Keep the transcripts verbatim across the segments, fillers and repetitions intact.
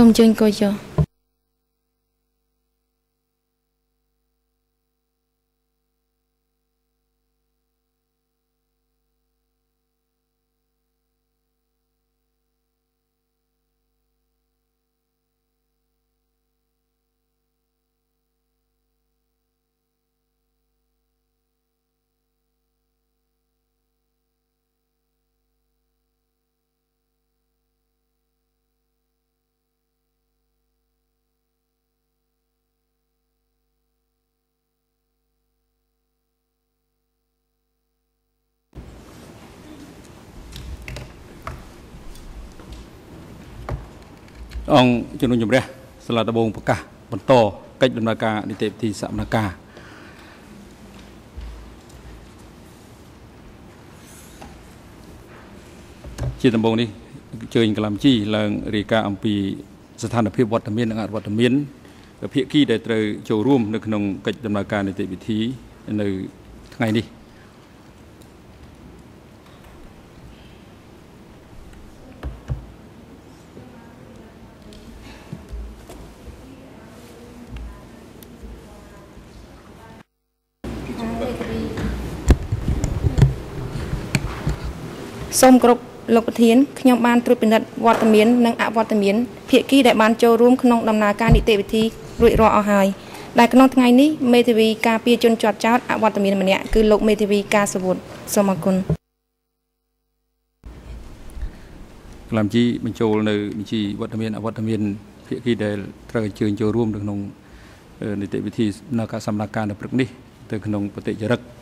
មជើញគួយចុះ ông cho nên nhầm ra là đa bông cả bận to cách làm ca đi tiệm thì sạm ca chỉ tầm bông đi chơi làm chi là rika ông piสถานภาพวัฒนเมียนงานวัฒนเมียนเพียกี้ได้เตยโจร่วมในขนมกิจดำเนินการในติวิธีในไงนี่ส้มกรบลกเทียนขยมบานตรุเป็นวัตเมียนนังอวัตเมียนเพียกี้ได้บานโจร่วมขนมดำนาการนิติวิธีรุ่ยรอเอาหายได้ขนมไงนี้เมทีวีกาเปียจนจอดจ้าอวัตเมียนมันเนี่ยคือลกเมทีวีกาสบุตรสมกุล làm chi mình châu nơi mình chiวัตเมียนอวัตเมียนเพียกี้ได้ตระเชิญโจร่วมในขนมนิติวิธีนักสำนักการในปรึกนี้ในขนมปฏิจจ์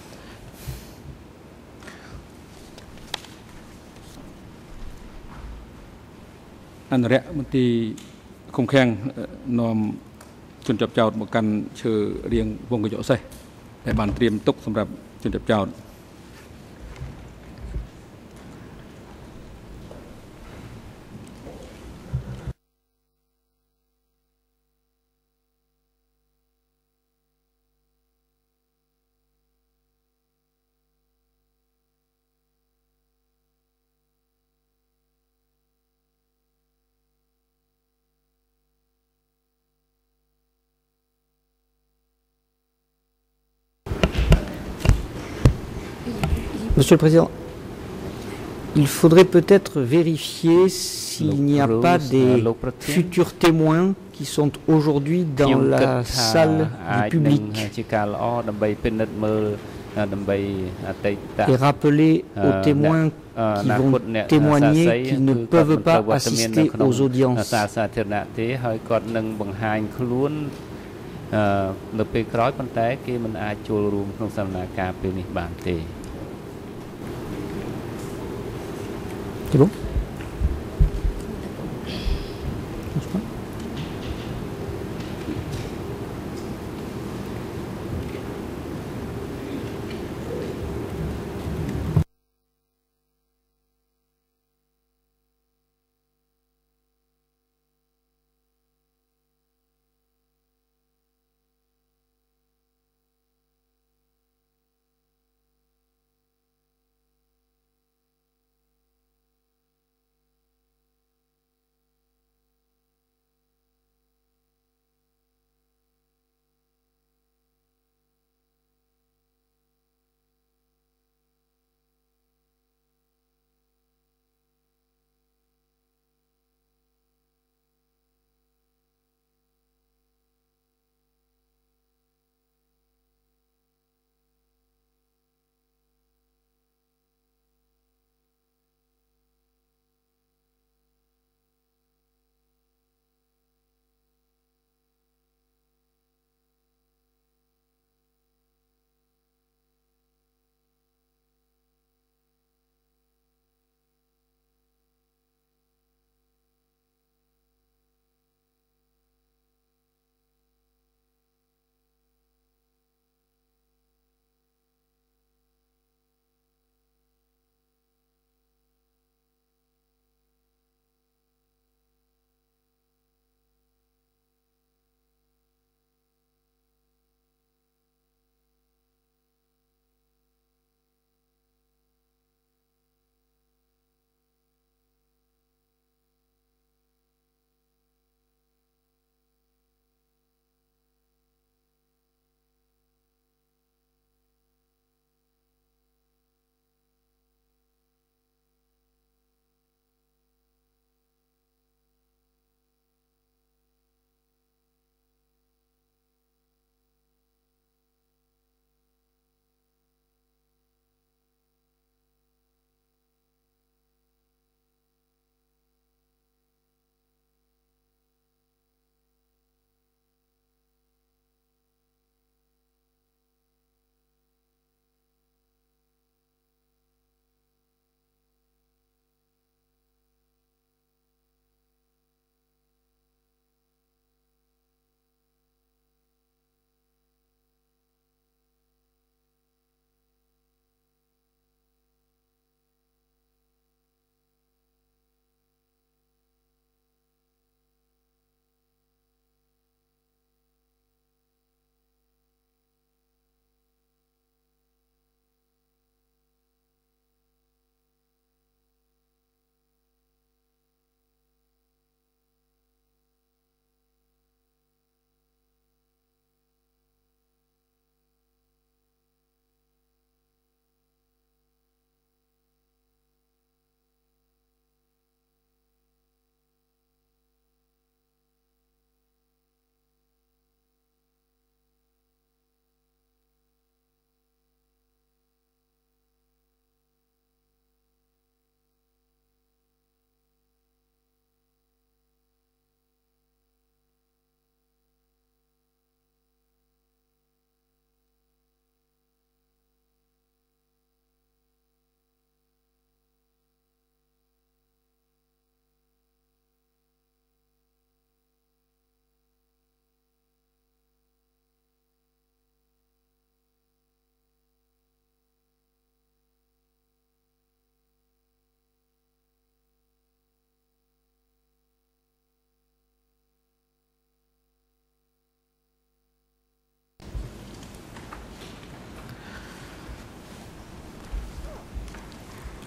อันแรกมันตีคงแข่งนอมจนจับเจ้ามากันเชื่อเรียงวงกระโจใส่แต่บานเตรียมตุกสำหรับจนจับเจ้า Monsieur le Président, il faudrait peut-être vérifier s'il n'y a pas des futurs témoins qui sont aujourd'hui dans la salle du public et rappeler aux témoins qui vont témoigner qu'ils ne peuvent pas assister aux audiences. C'est bon?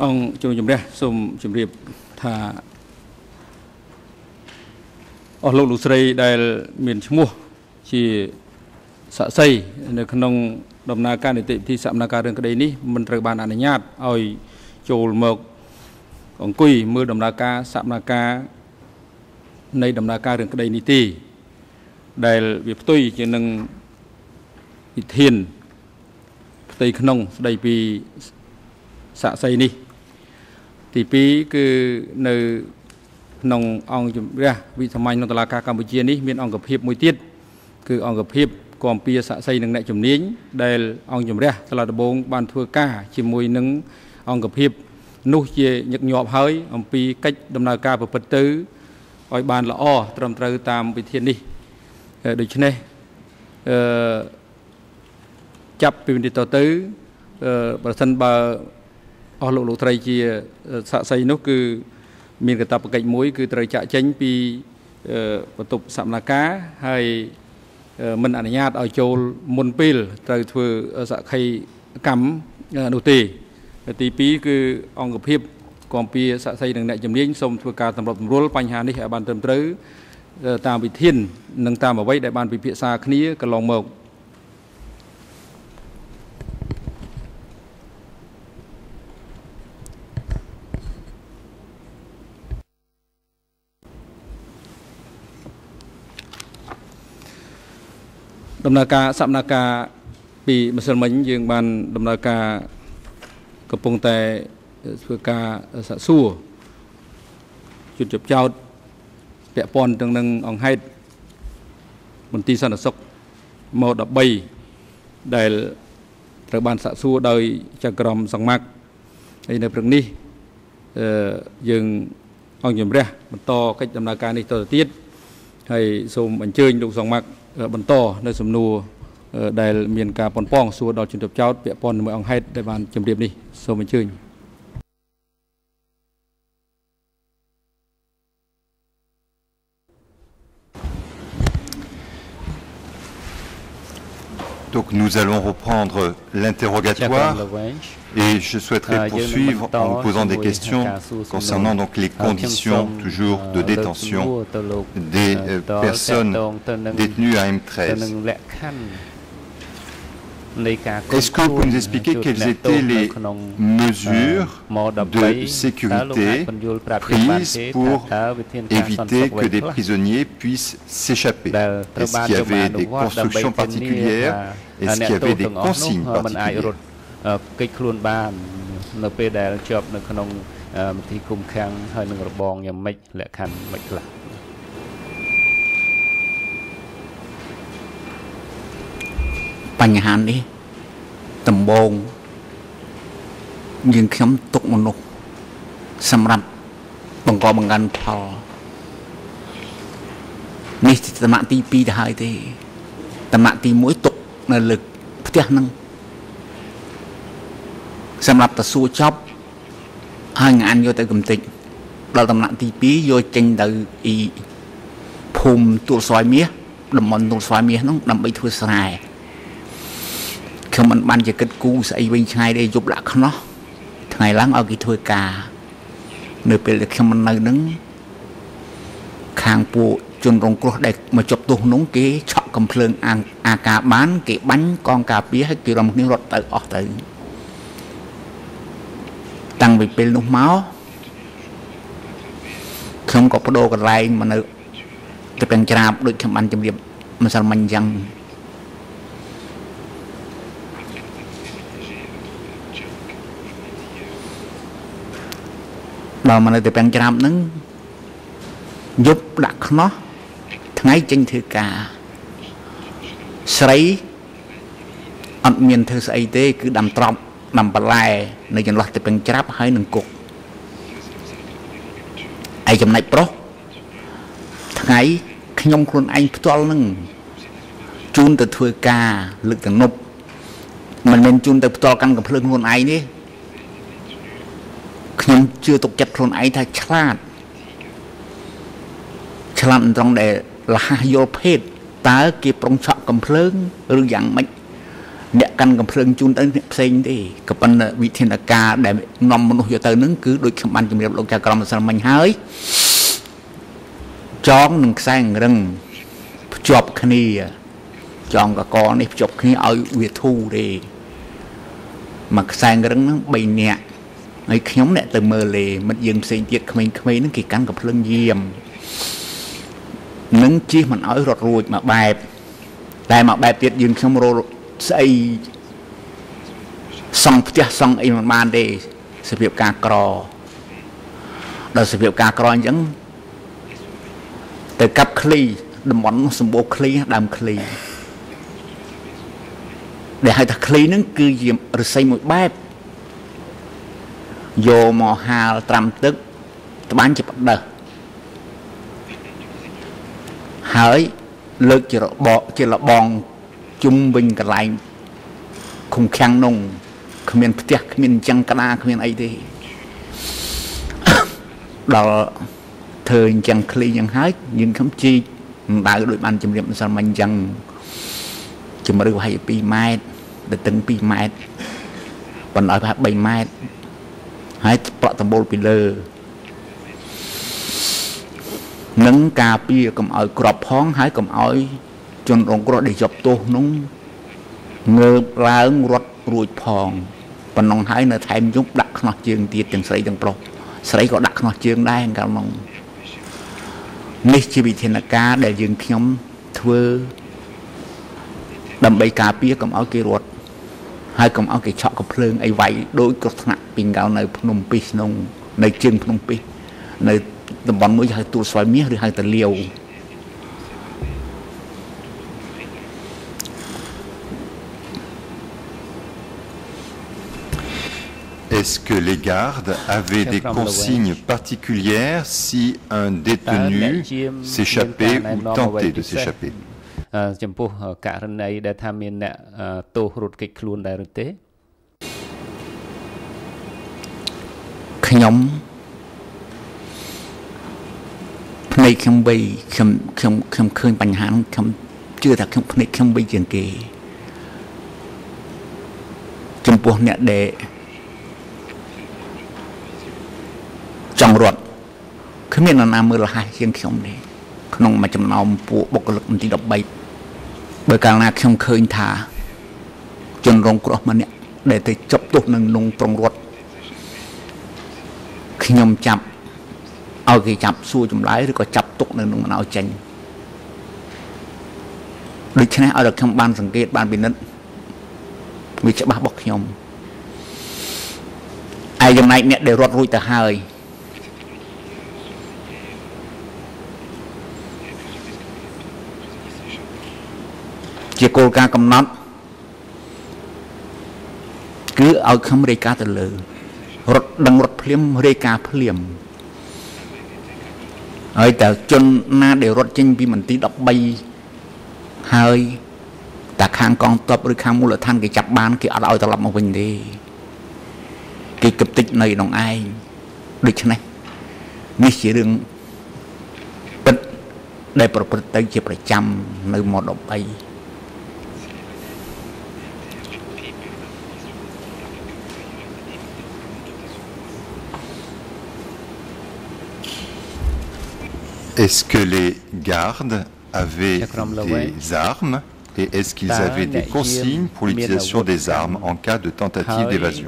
ông trong chấm rẽ xôm chấm riệp thà ở lục lục sợi đại miền mua chỉ xã xâyในขนมดำนาการในติที่สำนักการเรื่องคดีนี้มันត្រូវបានអនុញ្ញាតឲ្យចូលមកអង្គុយមើលដំណើរការសកម្មភាពនៃដំណើរការរឿងក្តីនេះទេដែលវាផ្ទុយជានឹងវិធានផ្ទៃក្នុងស្ដីពីសាកសីនេះទីពីរគឺនៅក្នុងអង្គជំរះវិសាមញ្ញក្នុងតុលាការកម្ពុជានេះមានអង្គភាពមួយទៀតគឺអង្គភាពគំពីសាកសីនឹងអ្នកជំនាញដែលអង្គជំរះសាលាដំបងបានធ្វើការជាមួយនឹងអង្គភាពនោះជាញឹកញាប់ហើយអំពីកិច្ចដំណើរការប្រព្រឹត្តទៅឲ្យបានល្អត្រឹមត្រូវតាមវិធាននេះដូច្នេះអឺចាប់ពីវិធានទៅប្រសិនបើអស់លោកលោកត្រីជាសាកសីនោះគឺមានកាតព្វកិច្ចមួយគឺត្រូវចាក់ចេញពីបន្ទប់សកម្មភាពហើយមិនអនុញ្ញាតឲ្យចូលមុនពេលត្រូវធ្វើសក្ខីកម្មនោះទេទីពីរគឺអង្គភាពគំពីសាកសីនឹងអ្នកជំនាញសូមធ្វើការសម្របសម្រួលបញ្ហានេះឲ្យបានត្រឹមត្រូវតាមវិធាននិងតាមអ្វីដែលបានពិភាក្សាគ្នាកន្លងមក ដំណើរការសកម្មភាពពីម្សិលមិញយើងបានដំណើរការកំពុងតែធ្វើការសាកសួរជួបជប់ចោតពាក់ព័ន្ធទាំងនឹងអង្គហេតុមន្ទីរសន្តិសុខម៉ូដ13ដែលត្រូវបានសាកសួរដោយចក្រមសង្មាក់ហើយនៅព្រឹកនេះយើងអង្គជំរះបន្តកិច្ចដំណើរការនេះតទៅទៀតហើយសូមអញ្ជើញលោកសង្មាក់បន្តនៅសំណួរដែលមានការប៉ុនប៉ងសួរដល់ជនជាប់ចោតពាក់ព័ន្ធជាមួយអង្គហេតុដែលបានជម្រាបនេះសូមអញ្ជើញ Donc nous allons reprendre l'interrogatoire et je souhaiterais poursuivre en vous posant des questions concernant donc les conditions toujours de détention des personnes détenues à M treize. Est-ce que vous pouvez nous expliquer quelles étaient les mesures de sécurité prises pour éviter que des prisonniers puissent s'échapper? Est-ce qu'il y avait des constructions particulières? Est-ce qu'il y avait des consignes particulières? បញ្ហានេះដំបូងយើងខ្ញុំទុកមនុស្សសម្រាប់បង្កបង្កើនផលនេះតំណទី2ទៅហើយទេតំណទី1ទុកនៅលើផ្ទះហ្នឹងសម្រាប់ទៅសួរចប់ហើយងានយកទៅកំទេចដល់តំណទី2យកចេញទៅអ៊ីភូមិទួលស្វាយមាសតំបន់ទួលស្វាយមាសហ្នឹងដើម្បីធ្វើស្រែ ខ្ញុំមិនបានជាគិតគូស្អីវិញឆ្ងាយទេយប់ដាក់ខ្នោះថ្ងៃឡើងឲ្យគេធ្វើការនៅពេលដែលខ្ញុំមិននៅនឹងខាងពួកជនរងគ្រោះដែលមកជប់ទោសនោះគេឆក់កំភ្លើងអាការបានគេបាញ់កងការពារឲ្យគេរំគ្នារត់ទៅអស់ទៅតាំងពីពេលនោះមកខ្ញុំក៏បដូរកន្លែងមកនៅទៅពេញច្រាបដូចខ្ញុំបានជម្រាបម្សិលមិញអញ្ចឹង ដល់មកនៅទៅពេញច្រាបហ្នឹងយប់ដាក់ខ្នោះថ្ងៃចេញធ្វើការស្រីអត់មានធ្វើស្អីទេគឺដាំត្រប់ដាំបន្លែនៅចន្លោះទៅពេញច្រាបហើយនឹងគុកឯចំណែកប្រុសថ្ងៃខ្ញុំខ្លួនឯងផ្ទាល់ហ្នឹងជូនទៅធ្វើការលើកទំនប់មិនមែនជូនទៅផ្ទាល់កាន់កំភ្លើងខ្លួនឯងទេ ខ្ញុំជឿទុកចិត្តខ្លួនឯងថាឆ្លាតឆ្លាតត្រង់ដែលលះយល់ភេទតើគេប្រុងឆក់កំភ្លើងឬយ៉ាងម៉េចអ្នកកាន់កំភ្លើងជូនទៅអ្នកផ្សេងទេក៏ប៉ុន្តែវិធានការដែលនាំមនុស្សយកទៅនឹងគឺដូចខ្ញុំបានជម្រាបលោកចៅក្រមម្សិលមិញហើយចងនឹងខ្សែរឹងភ្ជាប់គ្នាចងកកនេះភ្ជាប់គ្នាឲ្យវាធូរទេមកខ្សែរឹងហ្នឹងបីនាក់ហើយខ្ញុំអ្នកទៅមើលលេមិត្តយើងផ្សេងទៀតក្មេងៗហ្នឹងគេកាន់កំភ្លើងយាមនឹងជិះមិនឲ្យរត់រួចមកបែបតែមកបែបទៀតយើងខ្ញុំរត់ស្អីសង់ផ្ទះសង់អីមិនបានទេសភាពការក្រដល់សភាពការក្រអញ្ចឹងទៅកាប់ឃ្លីតំបន់សម្បូរឃ្លីដើមឃ្លីដែលហៅថាឃ្លីហ្នឹងគឺជាឫស្សីមួយបែបយកមកហាលត្រាំទឹកត្បាញជាផ្ដិសហើយលើកជារបកជាលបងជុំវិញកន្លែងឃុំខាំងនងគ្មានផ្ទះគ្មានចង្កដាគ្មានអីទេដល់ធ្វើអញ្ចឹងឃ្លីយ៉ាងហើយយើងខំជីកដៅដូចបានជំរាបម្សិលមិញអញ្ចឹងជំរឿប្រហែលពីរម៉ែត្រដល់ទឹងពីរម៉ែត្របណ្ដោយប្រហែលបីម៉ែត្រហើយប្រក់ដំបូលពីលើនឹងការពារកុំឲ្យក្របផងហើយកុំឲ្យជនរងគ្រោះដែលជាប់ទោសនោះងើបឡើងរត់រួចផងប៉ុណ្ណឹងហើយនៅថែមយប់ដាក់ខ្នោះជើងទៀតទាំងស្រីទាំងប្រុសស្រីក៏ដាក់ខ្នោះជើងដែរកាលនោះនេះជាវិធានការដែលយើងខ្ញុំធ្វើដើម្បីការពារកុំឲ្យគេរត់ហើយកុំឲ្យគេឆក់កំភ្លើงអីវាយដោយគ្រោះថ្នាក់ពីកៅនៅភ្នំពេញក្នុងនៅជើងភ្នំពេញនៅតំបន់មួយហៅទួលស្វាយមាសឬហៅតាលាវ Est-ce que les gardes avaient des consignes particulières si un détenu s'échappait ou tentait de s'échapper? ចំពោះករណីដែលថាមានអ្នកទោសរត់គេចខ្លួនដែរឬទេខ្ញុំភ្នែកខ្ញុំបីខ្ញុំខ្ញុំខ្ញុំឃើញបញ្ហាខ្ញុំជឿថាខ្ញុំភ្នែកខ្ញុំបីជាងគេចំពោះអ្នកដែលចង់រត់គ្មាននរណាមើលលះជាងខ្ញុំទេក្នុងមួយចំណោមពួកបុគ្គលិកមន្ទីរដប់បីបើកាលណាខ្ញុំឃើញថាជនរងគ្រោះម្នាក់ដែលទៅចប់ទោសនឹងក្នុងត្រង់រត់ខ្ញុំចាប់ឲ្យគេចាប់សួរចម្លើយឬក៏ចាប់ទុកនៅក្នុងមិនឲ្យចេញដូច្នេះឲ្យតែខ្ញុំបានសង្កេតបានពិនិត្យវាច្បាស់របស់ខ្ញុំឯចំណែកអ្នកដែលរត់រួចទៅហើយជាគោលការណ៍កំណត់គឺឲ្យខ្ញុំរាយការណ៍ទៅលើរត់ដឹងរត់ភ្លាមរាយការណ៍ភ្លាមហើយតើជនណាដែលរត់ចេញពីមន្ទីរដប់បីហើយតែខាងកងទ័ពឬខាងមូលដ្ឋានគេចាប់បានគេអត់ឲ្យត្រឡប់មកវិញទេគេគិតតិចនៅក្នុងឯងដូច្នេះនេះជារឿងពិតដែលប្រព្រឹត្តទៅជាប្រចាំនៅមដប់បី Est-ce que les gardes avaient des armes et est-ce qu'ils avaient des consignes pour l'utilisation des armes en cas de tentative d'évasion?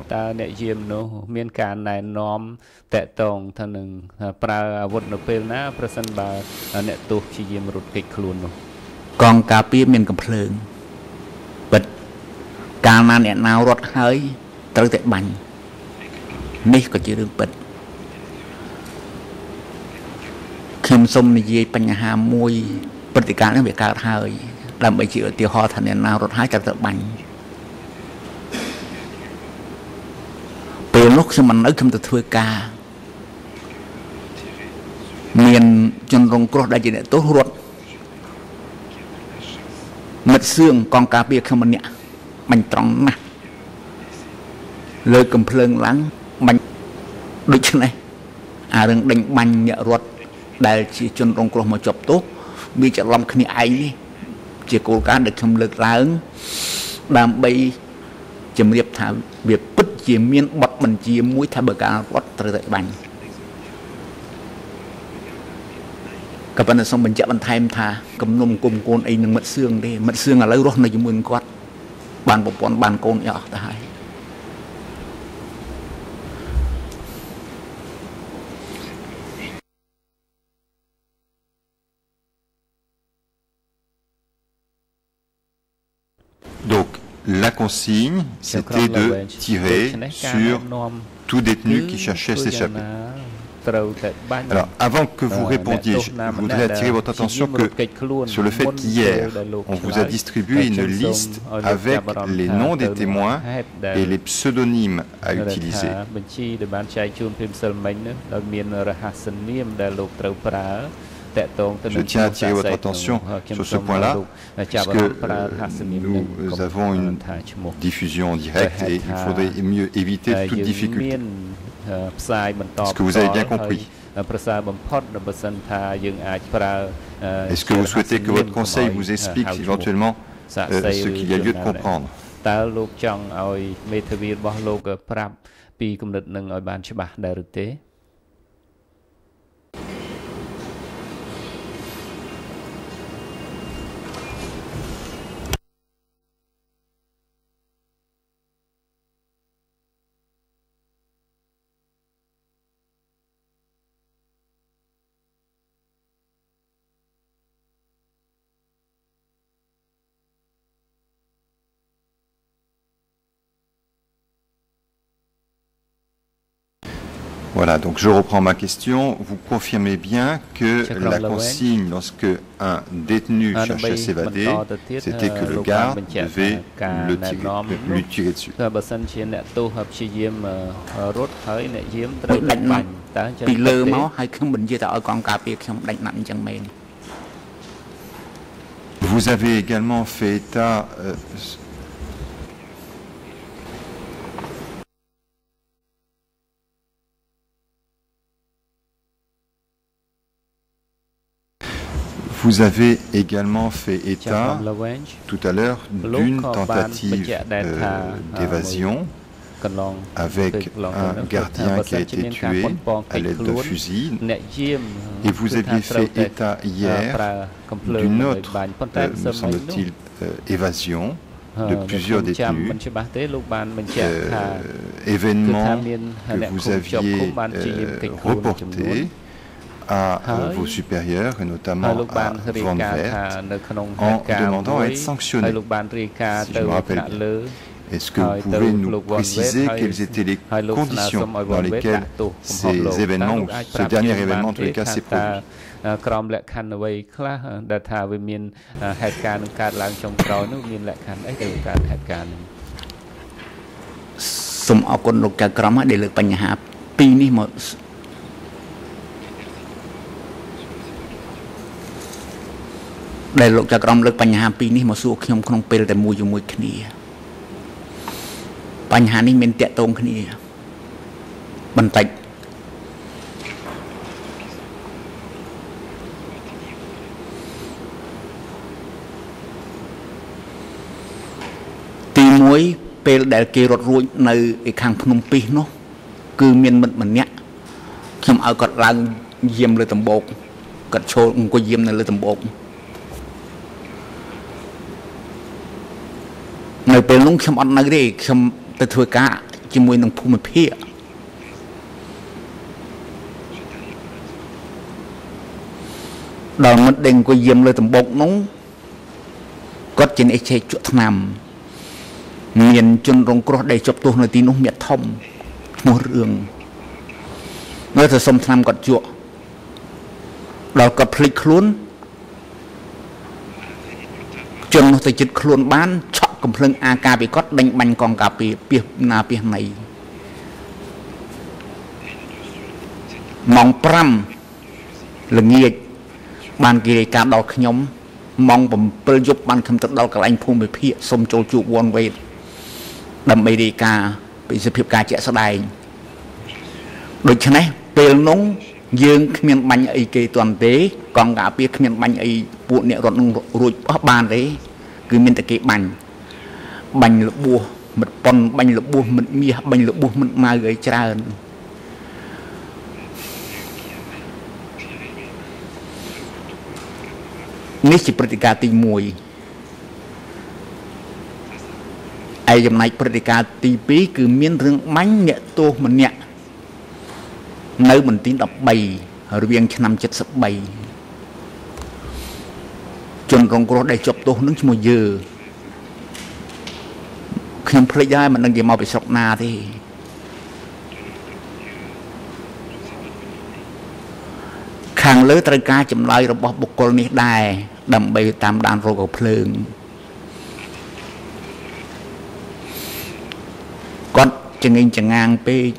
Kim Sum Niye Panyaha Mui Pertikan and Vicar Hai, Lambachi, the hot and now wrote high at the bang. But look some and come to Twika. Me and John Rong Cross Diet to Rot Matsun Concapi Comania Mantrong Lurk Complung Lang Bang Richney. I don't think Bang Rot. Đại chỉ chôn rong cross mà chọc tốt, bị chặt lâm khi ai đi, chỉ cố gắng để không lực lớn, đam bay chấm điệp thảo việc bứt chỉ miên bật mình chỉ mũi thả bờ cả bật từ tại bành các bạn xong mình chạy bằng thay thà cầm nôm cùng con ấy nâng mật xương đi mật xương là lấy rót này chúng mình quát bàn bộ con bàn con nhỏ ta hai. Donc, la consigne, c'était de tirer sur tout détenu qui cherchait à s'échapper. Alors, avant que vous répondiez, je voudrais attirer votre attention que sur le fait qu'hier, on vous a distribué une liste avec les noms des témoins et les pseudonymes à utiliser. Je tiens à attirer votre attention sur ce point-là, puisque nous avons une diffusion directe et il faudrait mieux éviter toute difficulté. Est-ce que vous avez bien compris? Est-ce que vous souhaitez que votre conseil vous explique éventuellement euh, ce qu'il y a lieu de comprendre? Voilà, donc je reprends ma question. Vous confirmez bien que la consigne, lorsque un détenu cherchait à s'évader, c'était que le garde devait le tirer, lui tirer dessus. Vous avez également fait état... Euh, Vous avez également fait état tout à l'heure d'une tentative euh, d'évasion avec un gardien qui a été tué à l'aide d'un fusil. Et vous aviez fait état hier d'une autre, euh, me semble-t-il, euh, évasion de plusieurs détenus, euh, événements que vous aviez euh, reportés à euh, vos supérieurs et notamment à Van Vert en demandant à être sanctionnés, si je me rappelle bien. Est-ce que vous pouvez nous préciser quelles étaient les conditions dans lesquelles ces événements, ou ce dernier événement en tous les cas, s'est produit? Đại lục cho con lựcបញ្ហាពីរនេះមកសួរខ្ញុំក្នុងពេលតែមួយជាមួយគ្នាបញ្ហានេះមានតាក់ទងគ្នាបន្តិចទីមួយពេលដែលគេរត់រួចនៅឯខាងភ្នំពេញនោះគឺមានមិត្តម្នាក់ខ្ញុំឲ្យគាត់ឡើងយាមលើដំបូកគាត់ឈរអង្គុយយាមនៅលើដំបូកនៅពេលនោះខ្ញុំអត់នៅទេខ្ញុំទៅធ្វើការជាមួយនឹងភូមិភាគដល់មិត្តដែលអង្គុយយាមលើដំបូកនោះគាត់ជាអ្នកចេះជក់ថ្នាំមានជនរងគ្រោះដែលជាប់ទោសនៅទីនោះមានធំឈ្មោះរឿងនៅតែសុំថ្នាំគាត់ជក់ដល់គាត់ភ្លេចខ្លួនជននោះទៅចិត្តខ្លួនបានឆក់កំភ្លើងអាការពីគាត់ដេញបាញ់កងការពីពីណាពីណៃម៉ោងប្រាំល្ងាចបានគេរាយការណ៍ដល់ខ្ញុំម៉ោងbảyយប់បានខ្ញុំទៅដល់កន្លែងភូមិភាគសុំចូលជួប one way ដើម្បីរាយការណ៍ពីសភាពការជាក់ស្ដែងដូច្នេះពេលនោះយើងគ្មានបាញ់អីគេទាន់ទេកងការពារគ្មានបាញ់អីពួកអ្នករត់នឹងរួចអស់បានទេគឺមានតែគេបាញ់បាញ់លបួសមិត្តប៉ុនបាញ់លបួសមិត្តមាសបាញ់លបួសមិត្តម៉ៅអីច្រើននេះជាព្រឹត្តិការណ៍ទីមួយឯចំណែកព្រឹត្តិការណ៍ទីពីរគឺមានរឿងបាញ់អ្នកទោសម្នាក់នៅមន្ទីរដប់បីរវាងឆ្នាំเจ็ดสิบสามជនរងគ្រោះដែលជាប់ទោសនឹងឈ្មោះយើខ្ញុំភ្លេចហើយមិនដឹងគេមកពីស្រុកណាទេខាងលើត្រូវការចម្លើយរបស់បុគ្គលនេះដែរដើម្បីតាមដានរោគភ្លើងគាត់ចងេងចងាងពេក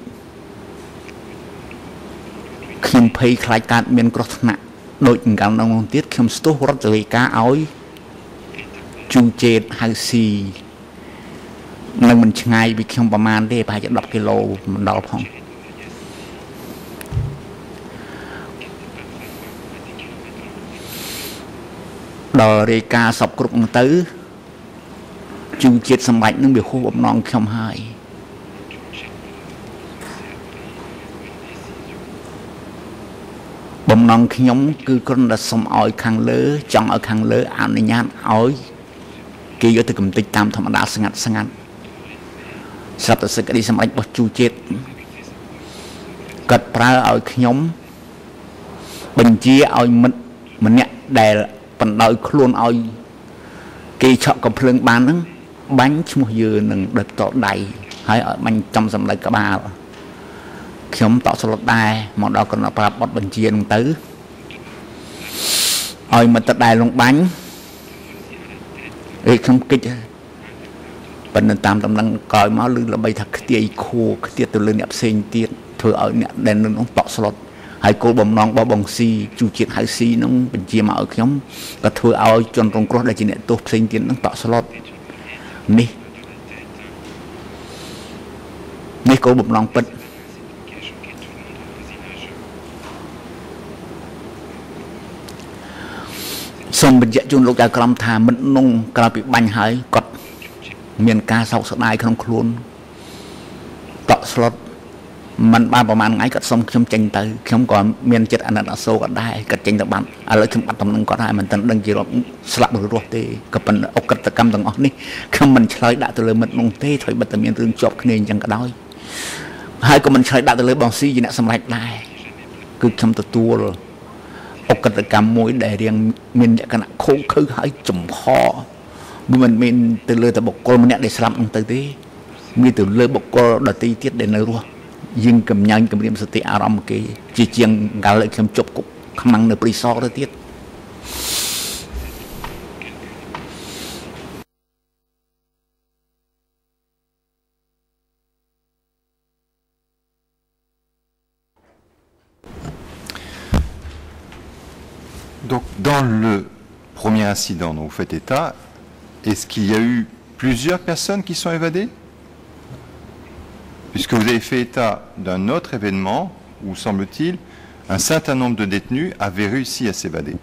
ខ្ញុំភ័យខ្លាចកើតមានគ្រោះថ្នាក់ដូចកាលនោះទៀតខ្ញុំស្ទុះរដ្ឋលេខាឲ្យជូជេតហៅស៊ីនៅមិនឆ្ងាយពីខ្ញុំប្រហែលទេប្រហែលជាដប់គីឡូមិនដល់ផងដល់រាយការណ៍សពគ្រប់ហ្នឹងទៅជូជាតិសម្បាច់នឹងវាហួសបំណងខ្ញុំហើយបំណងខ្ញុំគឺគ្រាន់តែសុំឲ្យខាងលើចង់ឲ្យខាងលើអនុញ្ញាតឲ្យគេយកទៅកំទេចតាមធម្មតាស្ងាត់ស្ងាត់ស្រាប់តែសេចក្តីសម្រេចរបស់ជូជាតិគាត់ប្រើឲ្យខ្ញុំបញ្ជាឲ្យមិត្តម្នាក់ដែលបណ្ដោយខ្លួនឲ្យគេឆក់កំភ្លើងបានហ្នឹងបាញ់ឈ្មោះយើនឹងដោយតដៃហើយឲ្យបាញ់ចំសម្លេចក្បាលខ្ញុំតក់ស្លុតដែរមកដល់កណ្ដាលប្រាប់បត់បញ្ជានឹងទៅឲ្យមិត្តដែលលងបាញ់អេខ្ញុំគិតប៉ុន្តែតាមដំណឹងក្រោយមកឮល្បីថាខ្ទាយខួរខ្ទាតទៅលើអ្នកផ្សេងទៀតធ្វើឲ្យអ្នកដែលនឹងតក់ស្លុតហើយគោលបំណងរបស់បងស៊ីជូជាតិហៅស៊ីនឹងបញ្ជាមកឲ្យខ្ញុំក៏ធ្វើឲ្យជនរងគ្រោះដែលជាអ្នកទោសផ្សេងទៀតនឹងតក់ស្លុតនេះនេះគោលបំណងពិតសូមបញ្ជាក់ជូនលោកចៅក្រមថាមិត្តនងក្រោយពីបាញ់ហើយគាត់មានការសោកស្ដាយក្នុងខ្លួនតក់ស្លុតមិនបានប្រហែលថ្ងៃគាត់សុំខ្ញុំចេញទៅខ្ញុំក៏មានចិត្តអាណិតអាសូរក៏ដែរគាត់ចេញទៅបានឥឡូវខ្ញុំបាត់តំណែងគាត់ហើយមិនទាន់ដឹងជារាប់ស្លាប់ឬរស់ទេក៏ប៉ុន្តែអក្រិតកម្មទាំងអស់នេះខ្ញុំមិនឆ្លើយដាក់ទៅលើមិត្តនងទេត្រូវបិទតែមានរឿងជាប់គ្នាអញ្ចឹងក៏ដោយហើយក៏មិនឆ្លើយដាក់ទៅលើបងស៊ីជាអ្នកសម្រេចដែរគឺខ្ញុំទទួលអក្រិតកម្មមួយដែលរៀងមានលក្ខណៈខូចខើហើយចំហមិនមែនទៅលើតែបុគ្គលម្នាក់ដែលស្លាប់នោះទៅទេមានទៅលើបុគ្គលដទៃទៀតដែលនៅរស់យើងកំញាញ់គម្រាមសតិអារម្មណ៍គេជាជាងកាលខ្ញុំជប់គុកខ្មាំងនៅព្រីសរទៅទៀត Donc, dans le premier incident dont vous faites état, est-ce qu'il y a eu plusieurs personnes qui sont évadées? Puisque vous avez fait état d'un autre événement où, semble-t-il, un certain nombre de détenus avaient réussi à s'évader.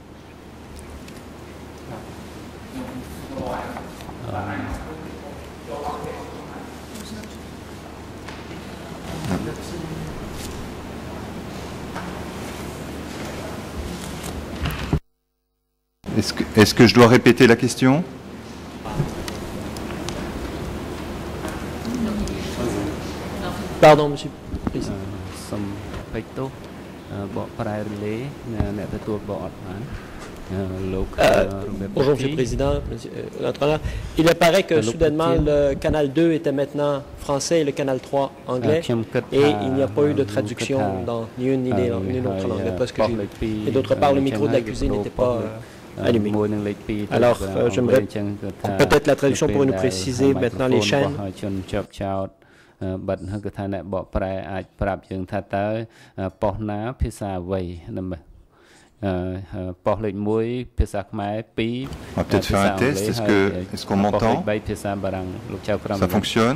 Est-ce que, est-ce que je dois répéter la question? Pardon, Monsieur le Président. Euh, bonjour, Monsieur le Président. Monsieur, euh, il apparaît que soudainement le canal deux était maintenant français et le canal trois anglais, et il n'y a pas eu de traduction dans ni une ni l'autre langue, d'après ce que j'ai vu. Et d'autre part, le micro de l'accusé n'était pas euh, allumé. Alors, euh, j'aimerais peut-être la traduction pour nous préciser maintenant les chaînes. បាត់គឺថាអ្នកបកប្រែអាចប្រាប់យើងថាតើប៉ុស្ណាភាសាអ្វីដើម្បីប៉ុស្លេខមួយភាសាខ្មែរពីរ On va peut-être faire un test. Est-ce que est-ce qu'on m'entend? Ça fonctionne?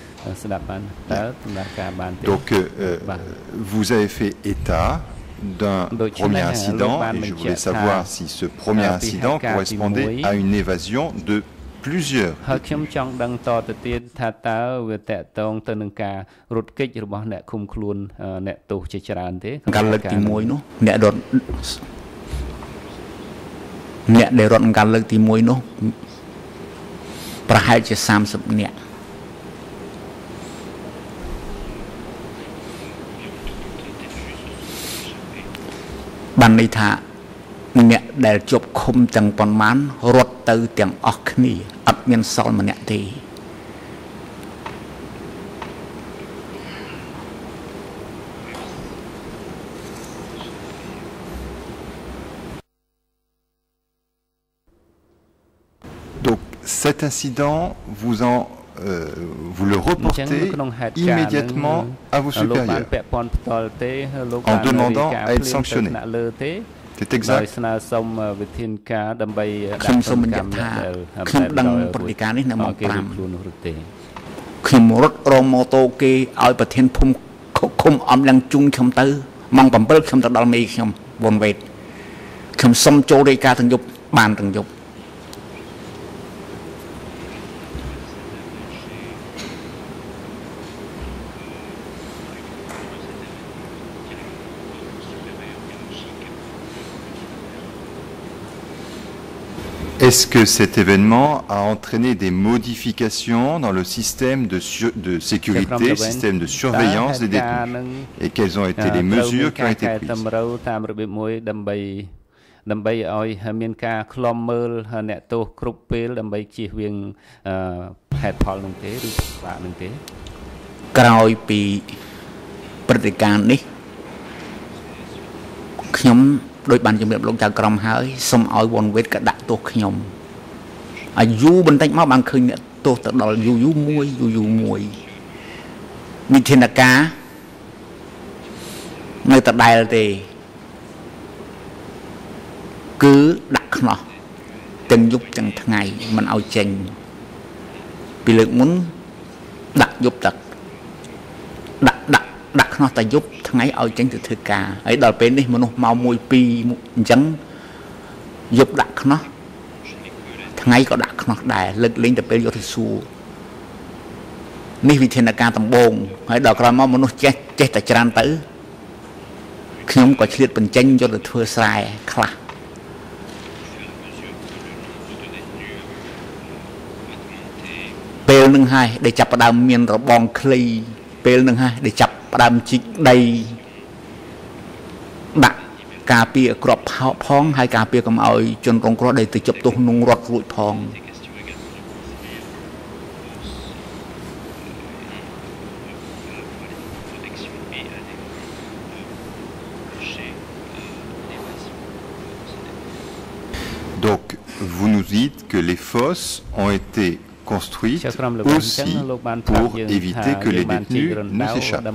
Donc euh, vous avez fait état d'un premier incident et je voulais savoir si ce premier incident correspondait à une évasion de plusieurs. ហើយខ្ញុំចង់ដឹងតទៅទៀតថាតើវាតកតងទៅនឹងការរត់គេចរបស់អ្នកឃុំខ្លួនអ្នកទោសជាច្រើនទេការលើកទីមួយនោះអ្នករត់អ្នកដែលរត់ការលើកទីមួយនោះប្រហែលជាសាមសិបនាក់បានន័យថាអ្នកដែលជាប់ឃុំទាំងប៉ុន្មានរត់ទៅទាំងអស់គ្នាអត់មានសល់ម្នាក់ទេ Donc cet incident, vous en euh, vous le reportez immédiatement à vos supérieurs en demandant à être sanctionné. C'est exact. ខ្ញុំសូមបញ្ជាក់ថាខ្ញុំដឹងព្រឹត្តិការណ៍នេះនៅម៉ោង 5 ខ្ញុំរត់រងម៉ូតូគេឲ្យប្រធានភូមិឃុំអំឡើងជុំខ្ញុំទៅម៉ោង 7 ខ្ញុំទៅដល់មេខ្ញុំវនវេតខ្ញុំសុំចូលរាយការណ៍ទាំងយប់បានទាំងយប់ Est-ce que cet événement a entraîné des modifications dans le système de, de sécurité, système de surveillance des détenus? Et quelles ont été les mesures qui ont été prises? Đôi bàn chụp lúc chào cầm hơi xong ở vòng vết cả đặt tốt nhom à du bên tay máu bằng khơi nè tốt tự đòi du du muôi du du muôi như thế là cá người ta đài là thì cứ đặt nó từng giúp chẳng ngày mình ao chênh vì lượng muốn đặt giúp đặt đặt đặt đặt nó ta giúp ngày ở trên từ thứ cả ấy đòi bên đi mà nó mau mùi pi trắng giúp đặt nó ngày có đặt nó đài lực lên tập bên vô thì xu ní vì thiên là ca tầm bồn ấy đòi coi mau mà nó chết chết tại tràn tử khi không có liệt bình tranh cho được thưa sai khla pel nâng hai để chập vào miền rồi bong clay pel nâng hai để chập đam chích đầy đặt cà pia crop phong hay cà pia cầm ơi chân con có đây từ chụp tôi nung rót rụi phong Donc vous nous dites que les fosses ont été construites aussi pour éviter que les détenus ne s'échappent.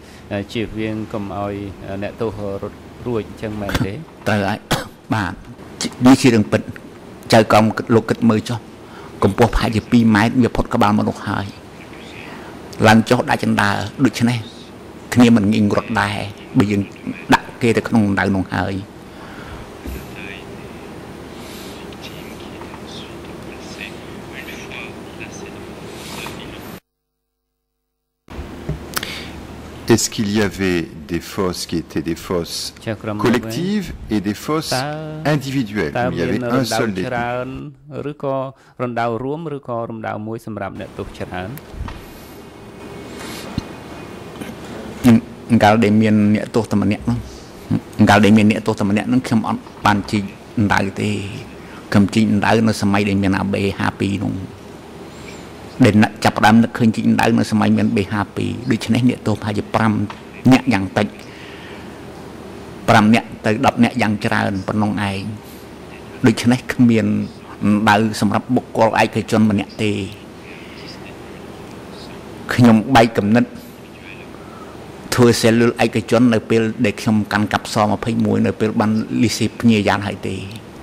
Trời ơi, bà đi khi đừng bịt trời còn lục kịch mười cho cùng bộ phải thì pi máy việc phốt các bạn mà lúc hai làm cho đại chân đà được chứ này khi mình nhìn rọt đài bây giờ đặt kia thì không đại nông hơi. Est-ce qu'il y avait des fosses qui étaient des fosses collectives et des fosses individuelles où il y avait un seul détenu? Ngài để miền nhẹ tốt tầm nhẹ nó, ngài để miền nhẹ tốt tầm nhẹ nó không ăn bàn chỉ đại thì cầm chỉ đại nó sớm mai để miền nào bề happy luôn. Để nãy chập đam nó khơi chính đại nó sớm mai miền bề happy đi trên này nhẹ tốt hay là pram nhẹ dạng tịnh pram nhẹ tới đập nhẹ dạng tràn phần nông ai đi trên này không miền đại sớmรับbốc qua ai cái chân mình nhẹ thì khi nhung bay cầm nứt thôi sẽ lưu ai cái chân này pel để không căn cặp so mà phải muối này pel ban lì xì nhiều dạng hay thì.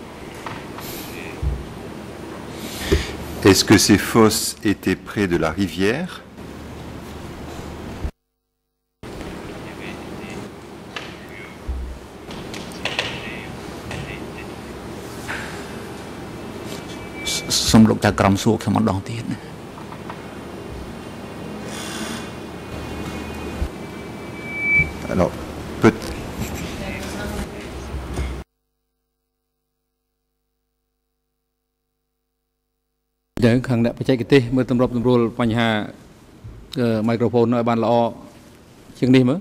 Est-ce que ces fosses étaient près de la rivière? xung đột tại cầm suộc không đòn tiền alors peut để khẳng định bạch cái mới tâm rộp tâm rôlបញ្ហា microphone nói bàn lọ chừng đi mới.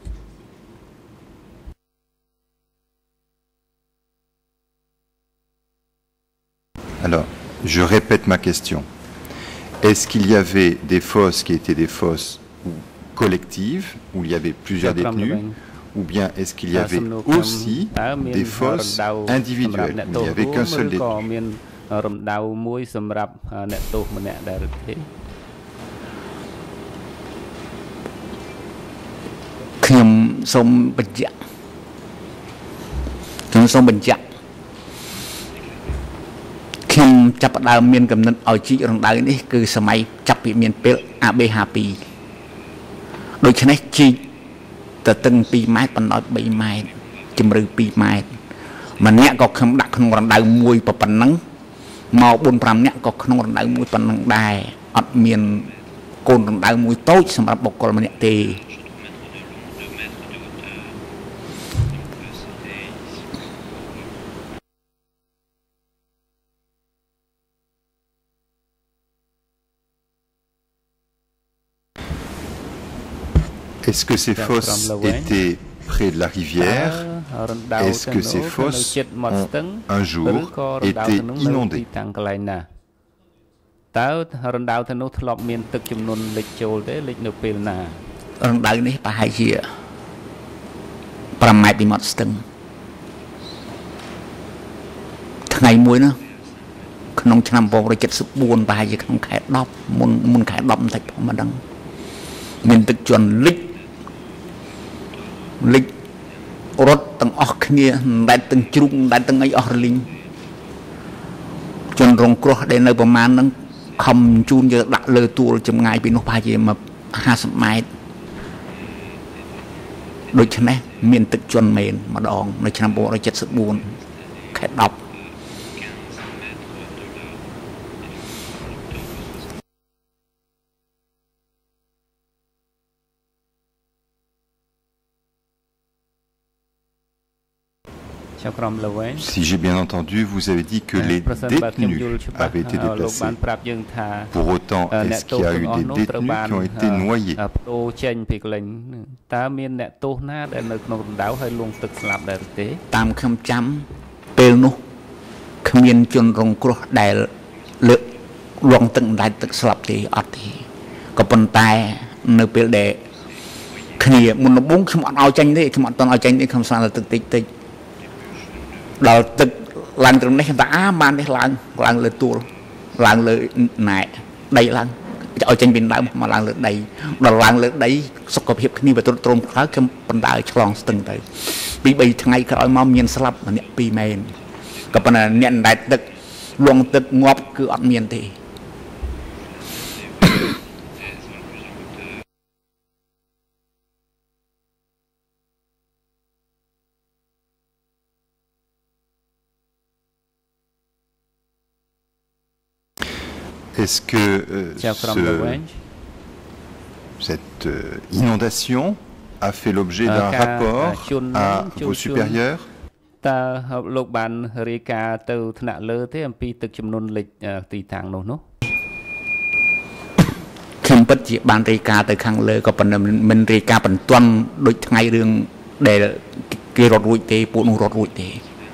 Alors, je répète ma question. Est-ce qu'il y avait des fosses qui étaient des fosses collectives, où il y avait plusieurs détenus, ou bien est-ce qu'il y avait aussi des fosses individuelles, où il n'y avait qu'un seul détenu? ខ្ញុំសូមបញ្ជាក់ខ្ញុំសូមបញ្ជាក់ខ្ញុំចាប់ផ្ដើមមានកំណត់ឲ្យជីករំដៅនេះគឺសម័យចាប់ពីមានពេល A B H two ដូច្នេះជីកទៅតឹងtwoម៉ែត្របណ្ដោយthreeម៉ែត្រជម្រៅtwoម៉ែត្រម្នាក់ក៏ខ្ញុំដាក់ក្នុងរំដៅមួយប៉ុណ្ណឹងមកfour fiveនាក់ក៏ក្នុងរំដៅមួយប៉ុណ្ណឹងដែរអត់មានកូនរំដៅមួយតូចសម្រាប់បុគ្គលម្នាក់ទេ Est-ce que ces fosses étaient près de la rivière? Est-ce que ces fosses ont un jour été inondées? lịch rốt tầng óc kia đại tầng trung đại tầng ấy ở linh chọn rong cua để nơiประมาณ นั้น không chun giờ đặt lơ tua trong ngày bị nó phải gì mà hai mươi mét đôi chân này miền tịch chọn mền mà đòn nơi trăm bộ nó chết sự buồn khẽ đọc Si j'ai bien entendu, vous avez dit que les détenus avaient été déplacés. Pour autant, est-ce qu'il y a eu des détenus qui ont été noyés? Tam khăm chăm, pel nu, khmien chôn rong cua đại lực luồng từng đại từng slap thì ọt thì có bàn tay nơi pel để khi muốn nó búng không ăn ao chanh đấy, không ăn toàn ao chanh đấy không sao là từng tích tích đàoตึกหลังตรงนี้ตาบ้านได้หลังหลังเลยตัวหลังเลยไหนใดหลังจะเอาจังบินได้มาหลังเลยใดดหลังเลยใดสกปรกนี่แบบตรงๆเขาคือปัญหาฉลองตึงไปปีใบทั้งไงเขาเอามาเมียนสลับเนี่ยปีเมนกับปัญหาเนี่ยได้ตึกลวงตึกงอบคืออัดเมียนที Est-ce que euh, ce, cette euh, inondation a fait l'objet d'un rapport à vos supérieurs? Không bất chỉ ban rì ca từ khang lơ có phần mình rì ca phần tuần đối ngay đường để kia rọt rụi tê bộ nụ rọt rụi tê.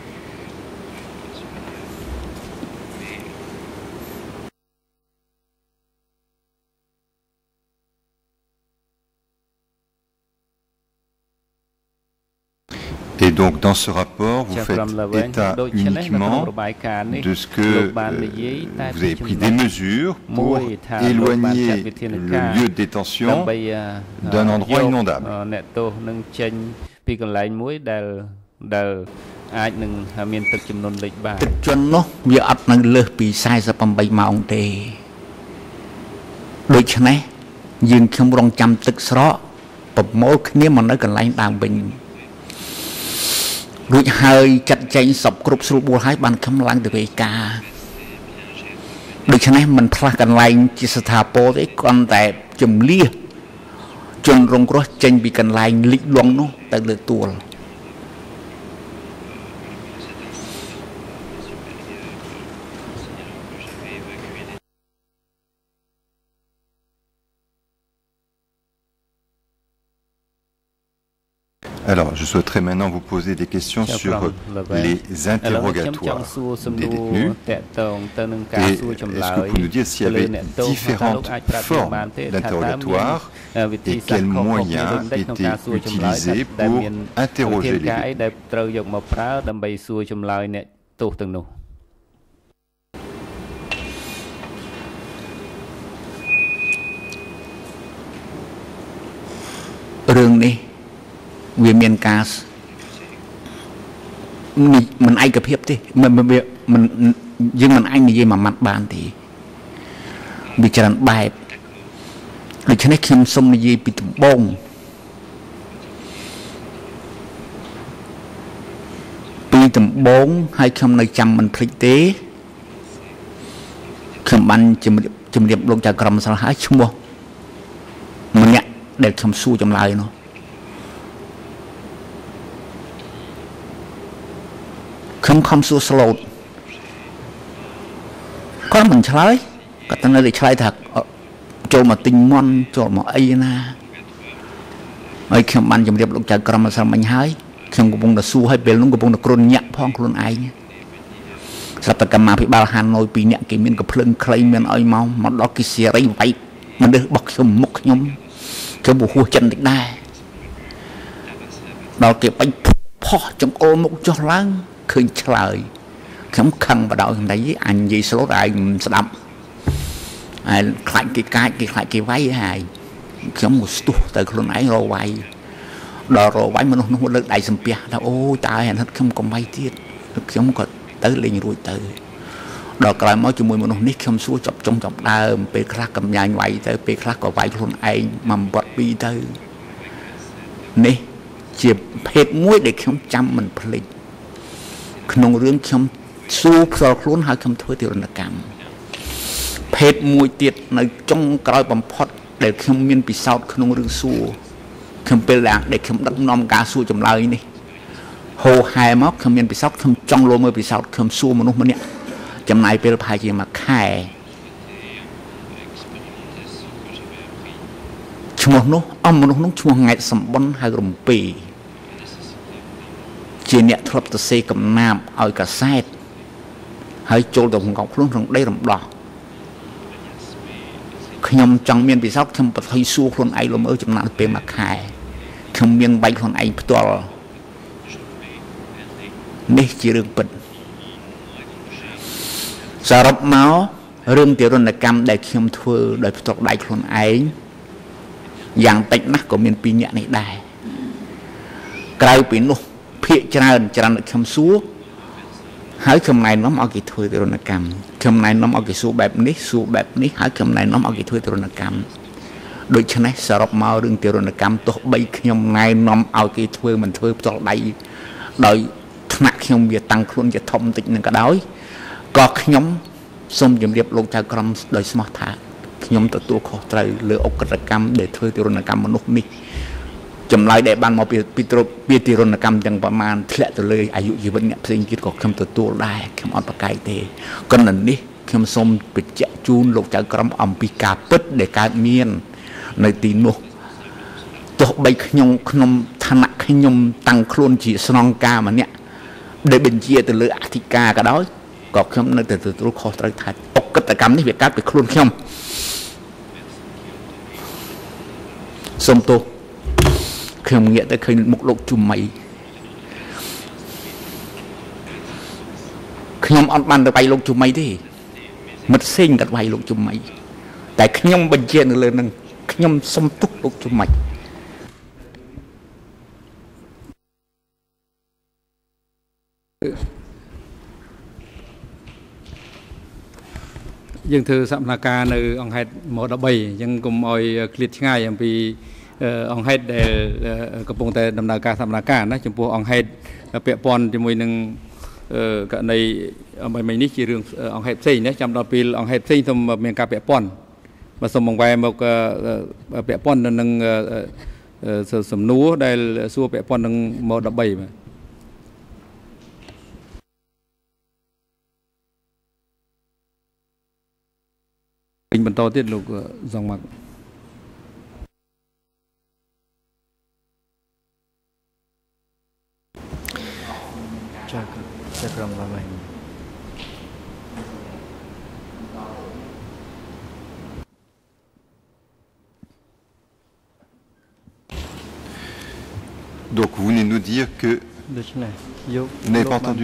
Et donc dans ce rapport, vous faites état uniquement de ce que euh, vous avez pris des mesures pour éloigner le lieu de détention d'un endroit inondable. Rụi hơi chặt chanh sọc cục sụp bùa hai bàn khăm lăng từ về ca ដូច្នេះមិនផ្លាស់កន្លែងជាស្ថាពរទេគ្រាន់តែជំលៀសជនរងគ្រោះចេញពីកន្លែងលិចលង់នោះទៅលើទួល Alors, je souhaiterais maintenant vous poser des questions sur les interrogatoires des détenus. Et est-ce que vous pouvez nous dire s'il y avait différentes formes d'interrogatoire et quels moyens étaient utilisés pour interroger les détenus? Rương វាមានការមិនឯកភាពទេមិនមិនយើងមិនអាចនិយាយមួយម៉ាត់បានទេវាច្រើនបែបដូច្នេះខ្ញុំសូមនិយាយពីដំបូងពីដំបូងហើយខ្ញុំនៅចាំមិនភ្លេចទេខ្ញុំបានជំរាបជំរាបលោកចៅក្រមស្រុកហើយឈ្មោះម្នាក់ដែលខ្ញុំសួរចម្លើយនោះខ្ញុំខំសួរស្លូតគាត់មិនឆ្លើយគាត់តែនៅតែឆ្លើយថាចូលមកទិញមន់ចូលមកអីណាហើយខ្ញុំបានជម្រាបលោកចៅក្រមស្រុកមិញហើយខ្ញុំកំពុងតែសួរឲ្យពេលនោះកំពុងតែគ្រុនញាក់ផងខ្លួនឯងស្រាប់តែកម្មាភិបាលហាណូយពីរនាក់គេមានកំភ្លើងខ្លីមានអីមកមកដល់គេសេរីវាយមនុស្សរបស់ខ្ញុំមុខខ្ញុំខ្ញុំហួសចិត្តតិចដែរដល់គេបាញ់ផោះចង្អុលមុខចុះឡើងឃើញឆ្លើយខ្ញុំខឹងបដ ாய் សម្ដីអញនិយាយស្លូតឯងស្ដាប់ហើយខ្លាចគេកាចគេខ្លាចគេវាយហើយខ្ញុំមកស្ទុះទៅខ្លួនឯងរវាយដល់រវាយមនុស្សនោះលើកដៃសំពះថាអូយតើអាណិតខ្ញុំកុំវាយទៀតខ្ញុំក៏ទៅលេងរួចទៅដល់ក្រោយមកជាមួយមនុស្សនេះខ្ញុំសួរចប់ចុងចប់ដើមពេលខ្លះកំញាញវាយទៅពេលខ្លះក៏វាយខ្លួនឯងមកវត្តពីរទៅនេះជាភេទមួយដែលខ្ញុំចាំមិនភ្លេចក្នុងរឿងខ្ញុំសួរផ្ទាល់ខ្លួនហើយខ្ញុំធ្វើទារុណកម្មភេទមួយទៀតនៅចុងក្រោយបំផុតដែលខ្ញុំមានពិសោធន៍ក្នុងរឿងសួរខ្ញុំពេលដែលខ្ញុំដឹកនាំការសួរចម្លើយនេះហោហែមកខ្ញុំមានពិសោធន៍ខ្ញុំចង់លោមើលពិសោធន៍ខ្ញុំសួរមនុស្សម្នាក់ចំណាយពេលប្រហែលជាមួយខែឈ្មោះនោះអមមនុស្សនោះឈ្មោះង៉ែតសម្បុនហៅរំពីជាអ្នកធ្លាប់ទៅសេកំណាបឲ្យកសែតហើយចូលទៅក្នុងខ្លួនក្នុងដីរំដោះខ្ញុំចង់មានពិសោធន៍ខ្ញុំប្រថុយសួរខ្លួនឯងលំអើចំណាយពេលមួយខែខ្ញុំមានបែកខ្លួនឯងផ្ទាល់នេះជារឿងពិតសរុបមករឿងទារុណកម្មដែលខ្ញុំធ្វើដោយផ្ទាល់ដៃខ្លួនឯងយ៉ាងតិចណាស់ក៏មានពីរនាក់នេះដែរក្រៅពីនោះភាកច្រើនច្រើនខ្ញុំសួរហើយខ្ញុំណែនាំឲ្យគេធ្វើទារុណកម្មខ្ញុំណែនាំឲ្យគេសួរបែបនេះសួរបែបនេះហើយខ្ញុំណែនាំឲ្យគេធ្វើទារុណកម្មដូច្នេះសរុបមករឿងទារុណកម្មទោះបីខ្ញុំណែនាំឲ្យគេធ្វើមិនធ្វើផ្ទាល់ដៃដោយថ្នាក់ខ្ញុំវាតាំងខ្លួនជាធំតិចនឹងក៏ដោយក៏ខ្ញុំសូមជម្រាបលោកចៅក្រមដោយស្មោះថាខ្ញុំទទួលខុសត្រូវលើអក្រិតកម្មដែលធ្វើទារុណកម្មមនុស្សនេះចម្លើយដែលបានមកពីពីទ្រព្យពីទារុណកម្មទាំងប្រមាណធ្លាក់ទៅលើអាយុជីវិតអ្នកផ្សេងទៀតក៏ខ្ញុំទទួលដែរខ្ញុំអត់ប្រកែកទេក៏នៅនេះខ្ញុំសូមបញ្ជាក់ជូនលោកចៅក្រមអំពីការពិតដែលកើតមាននៅទីនោះទោះបីខ្ញុំក្នុងឋានៈខ្ញុំតាំងខ្លួនជាស្នងការម្នាក់ដែលបញ្ជាទៅលើអធិការក៏ដោយក៏ខ្ញុំនៅតែទទួលខុសត្រូវថាអក្រិតកម្មនេះវាកើតពីខ្លួនខ្ញុំសូមទោសខ្ញុំងាកទៅឃើញមុខលោកជុំមៃខ្ញុំអត់បានទៅវាយលោកជុំមៃទេមិត្តសេងគាត់វាយលោកជុំមៃតែខ្ញុំបញ្ជានៅលើនឹងខ្ញុំសុំទោសលោកជុំមៃយើងធ្វើសកម្មភាពនៅអង្គហេតុម៉ូដបីអញ្ចឹងកុំឲ្យឃ្លាតឆ្ងាយអំពីអង្គហេតុដែលកំពុងតែដំណើរការសកម្មភាពណាចំពោះអង្គហេតុពាក់ព័ន្ធជាមួយនឹងករណីអំបីនេះជារឿងអង្គហេតុផ្សេងណាចាំដល់ពេលអង្គហេតុផ្សេងសូមមានការពាក់ព័ន្ធបាទសូមបង្វែរមកពាក់ព័ន្ធនឹងសំណួរដែលសួរពាក់ព័ន្ធនឹងម៉ូដ13បាទពេញបន្តទៀតលោកសង្មាក់ Donc vous venez nous dire que vous n'avez pas entendu.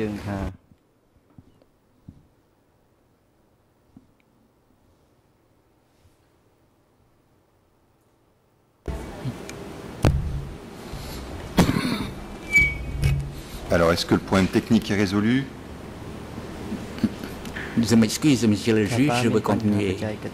Alors, est-ce que le problème technique est résolu? Je m'excuse, monsieur le juge, je veux continuer.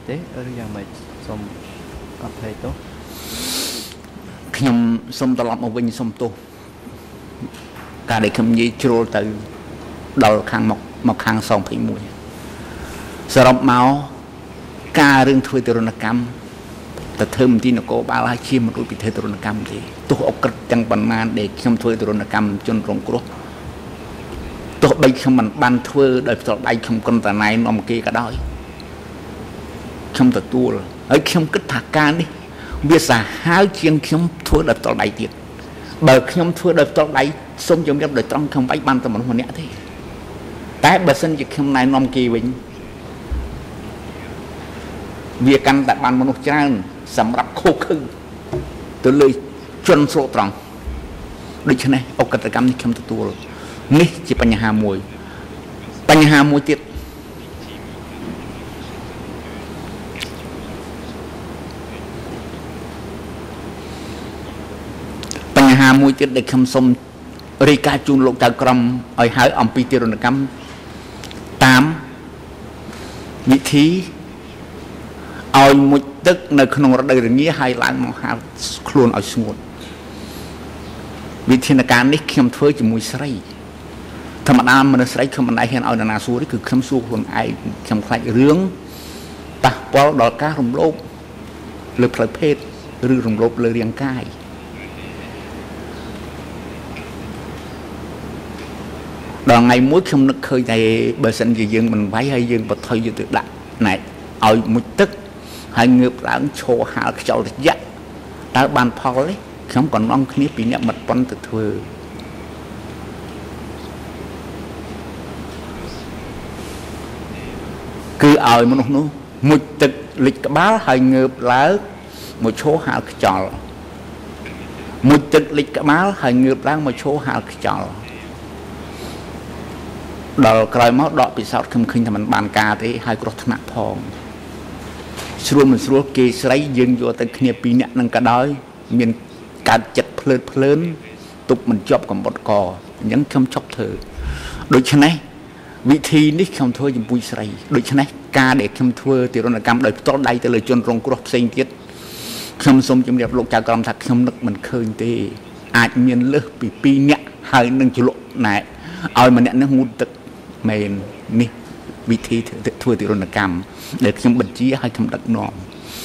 ខ្ញុំសូមត្រឡប់មកវិញសូមទោសការដែលខ្ញុំនិយាយជ្រុលទៅដល់ខាងមកមកខាងសងភ័យមួយសរុបមកការរឿងធ្វើទរណកម្មទៅធ្វើមន្ទីរនគរបាលហើយជាមិនរួចពីធ្វើទរណកម្មទេទោះអក្រិតទាំងប៉ុន្មានដែលខ្ញុំធ្វើទរណកម្មជនរងគ្រោះទោះបីខ្ញុំមិនបានធ្វើដោយផ្ទាល់ដៃខ្ញុំគន់តណៃនាំគេក៏ដោយខ្ញុំទទួលហើយខ្ញុំគិតថាការនេះវាសាហាវជាងខ្ញុំធ្វើដោយផ្ទាល់ដៃទៀតបើខ្ញុំធ្វើដោយផ្ទាល់ដៃសូមជំរាបដោយត្រង់ខ្ញុំបាច់បានតែមនុស្សម្នាក់ទេតែបើសិនជាខ្ញុំណែនាំគេវិញវាកាន់តែបានមនុស្សច្រើនសម្រាប់ខុសខើទៅលើជនស្រុកត្រង់ដូច្នេះអកតកម្មនេះខ្ញុំទទួលនេះជាបញ្ហាមួយបញ្ហាមួយទៀតបញ្ហាមួយទៀតដែលខ្ញុំសូមរាយការណ៍ជូនលោកចៅក្រមឲ្យហៅអំពីទារុណកម្មតាមវិធីឲ្យមុជទឹកនៅក្នុងរដូវរងាហើយឡើងមកហាលខ្លួនឲ្យស្ងួតវិធានការនេះខ្ញុំធ្វើជាមួយស្រីធម្មតាមនុស្សស្រីខ្ញុំមិនដែលហ៊ានឲ្យនរណាសួរទេគឺខ្ញុំសួរខ្លួនឯងខ្ញុំខ្លាចរឿងប៉ះពាល់ដល់ការរំលោភលើផ្លូវភេទឬរំលោភលើរាងកាយដល់ថ្ងៃមួយខ្ញុំនឹកឃើញតែបើសិនជាយើងមិនវាយហើយយើងបថុយយកទៅដាក់ណែឲ្យមុជទឹកហើយងើបឡើងឈរហាលខ្យល់ត្រជាក់តើបានផលទេខ្ញុំក៏នាំគ្នាពីអ្នកមិត្តប៉ុនទៅធ្វើគឺឲ្យមនុស្សនោះមុជទឹកលិចក្បាលហើយងើបឡើងមកឈរហាលខ្យល់មុជទឹកលិចក្បាលហើយងើបឡើងមកឈរហាលខ្យល់ដល់ក្រោយមកដកពិសោធន៍ខ្ញុំឃើញថាมันបានការទេហើយគ្រោះថ្នាក់ផងស្រួលមិនស្រួលគេស្រីយើងយកទៅគ្នាពីរនាក់នឹងក៏ដោយមានកើតចិត្តភ្លើតភ្លើនទប់មិនជាប់កំបុតកអញ្ចឹងខ្ញុំជប់ធ្វើដូច្នេះវិធីនេះខ្ញុំធ្វើជាមួយស្រីដូច្នេះការដែលខ្ញុំធ្វើទារុណកម្មដោយផ្ទាល់ដៃទៅលើជនរងគ្រោះផ្សេងទៀតខ្ញុំសូមជម្រាបលោកចៅក្រមថាខ្ញុំនឹកមិនឃើញទេអាចមានលើសពីពីរនាក់ហើយនឹងជ្រលក់ណែឲ្យម្នាក់នឹងងូតទឹកមែននេះវិធីធ្វើទារុណកម្មដែលខ្ញុំបញ្ជាឲ្យខ្ញុំដឹកនាំ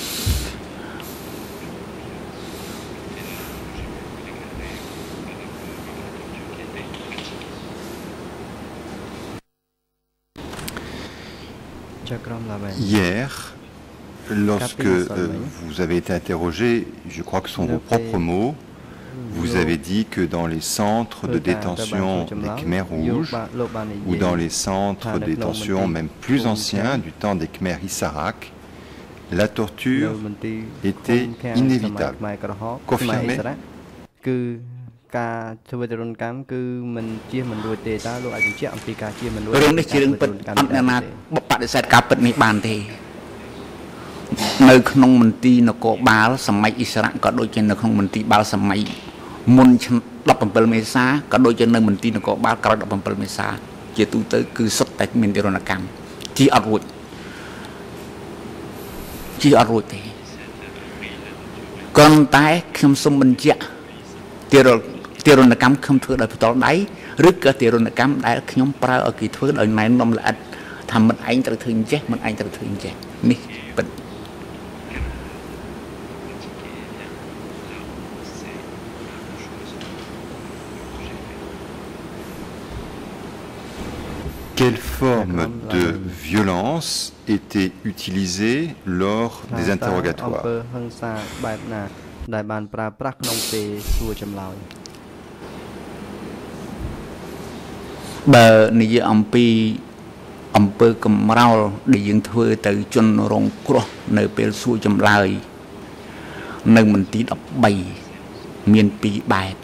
Hier, lorsque euh, vous avez été interrogé, je crois que ce sont vos propres mots, vous avez dit que dans les centres de détention des Khmers rouges ou dans les centres de détention même plus anciens du temps des Khmers Issarak, la torture était inévitable. Confirmé? ការធ្វើទរណកម្មគឺមិនជៀសមិនរួចទេតើលោកអាចបញ្ជាក់អំពីការជៀសមិនរួចរឿងនេះជារឿងពិតអត់ណាបដិសេធការពិតនេះបានទេនៅក្នុងមន្ទីរនគរបាលសម័យអ៊ីស្រាអែលក៏ដូចជានៅក្នុងមន្ទីរបាលសម័យមុនដប់7មេសាក៏ដូចជានៅមន្ទីរនគរបាលក្រោយដប់7មេសាជាទូទៅគឺសុទ្ធតែមានទរណកម្មជាអត់រួចជាអត់រួចទេគ្រាន់តែខ្ញុំសូមបញ្ជាក់ទារុណកម្មខ្ញុំធ្វើដោយផ្ទាល់ដៃឬក៏ទារុណកម្មដែលខ្ញុំប្រើឲ្យគេធ្វើដោយណែនាំល្អិតថាមិនឯងត្រូវធ្វើអញ្ចេះមិនឯងត្រូវធ្វើអញ្ចេះនេះពិត Quelle forme de violence était utilisée lors des interrogatoires? បើនិយាយអំពីអំពើកំរោលដែលយើងធ្វើទៅជនរងគ្រោះនៅពេលសួរចម្លើយនៅមន្ទីរ ដប់បី មានពីរបែប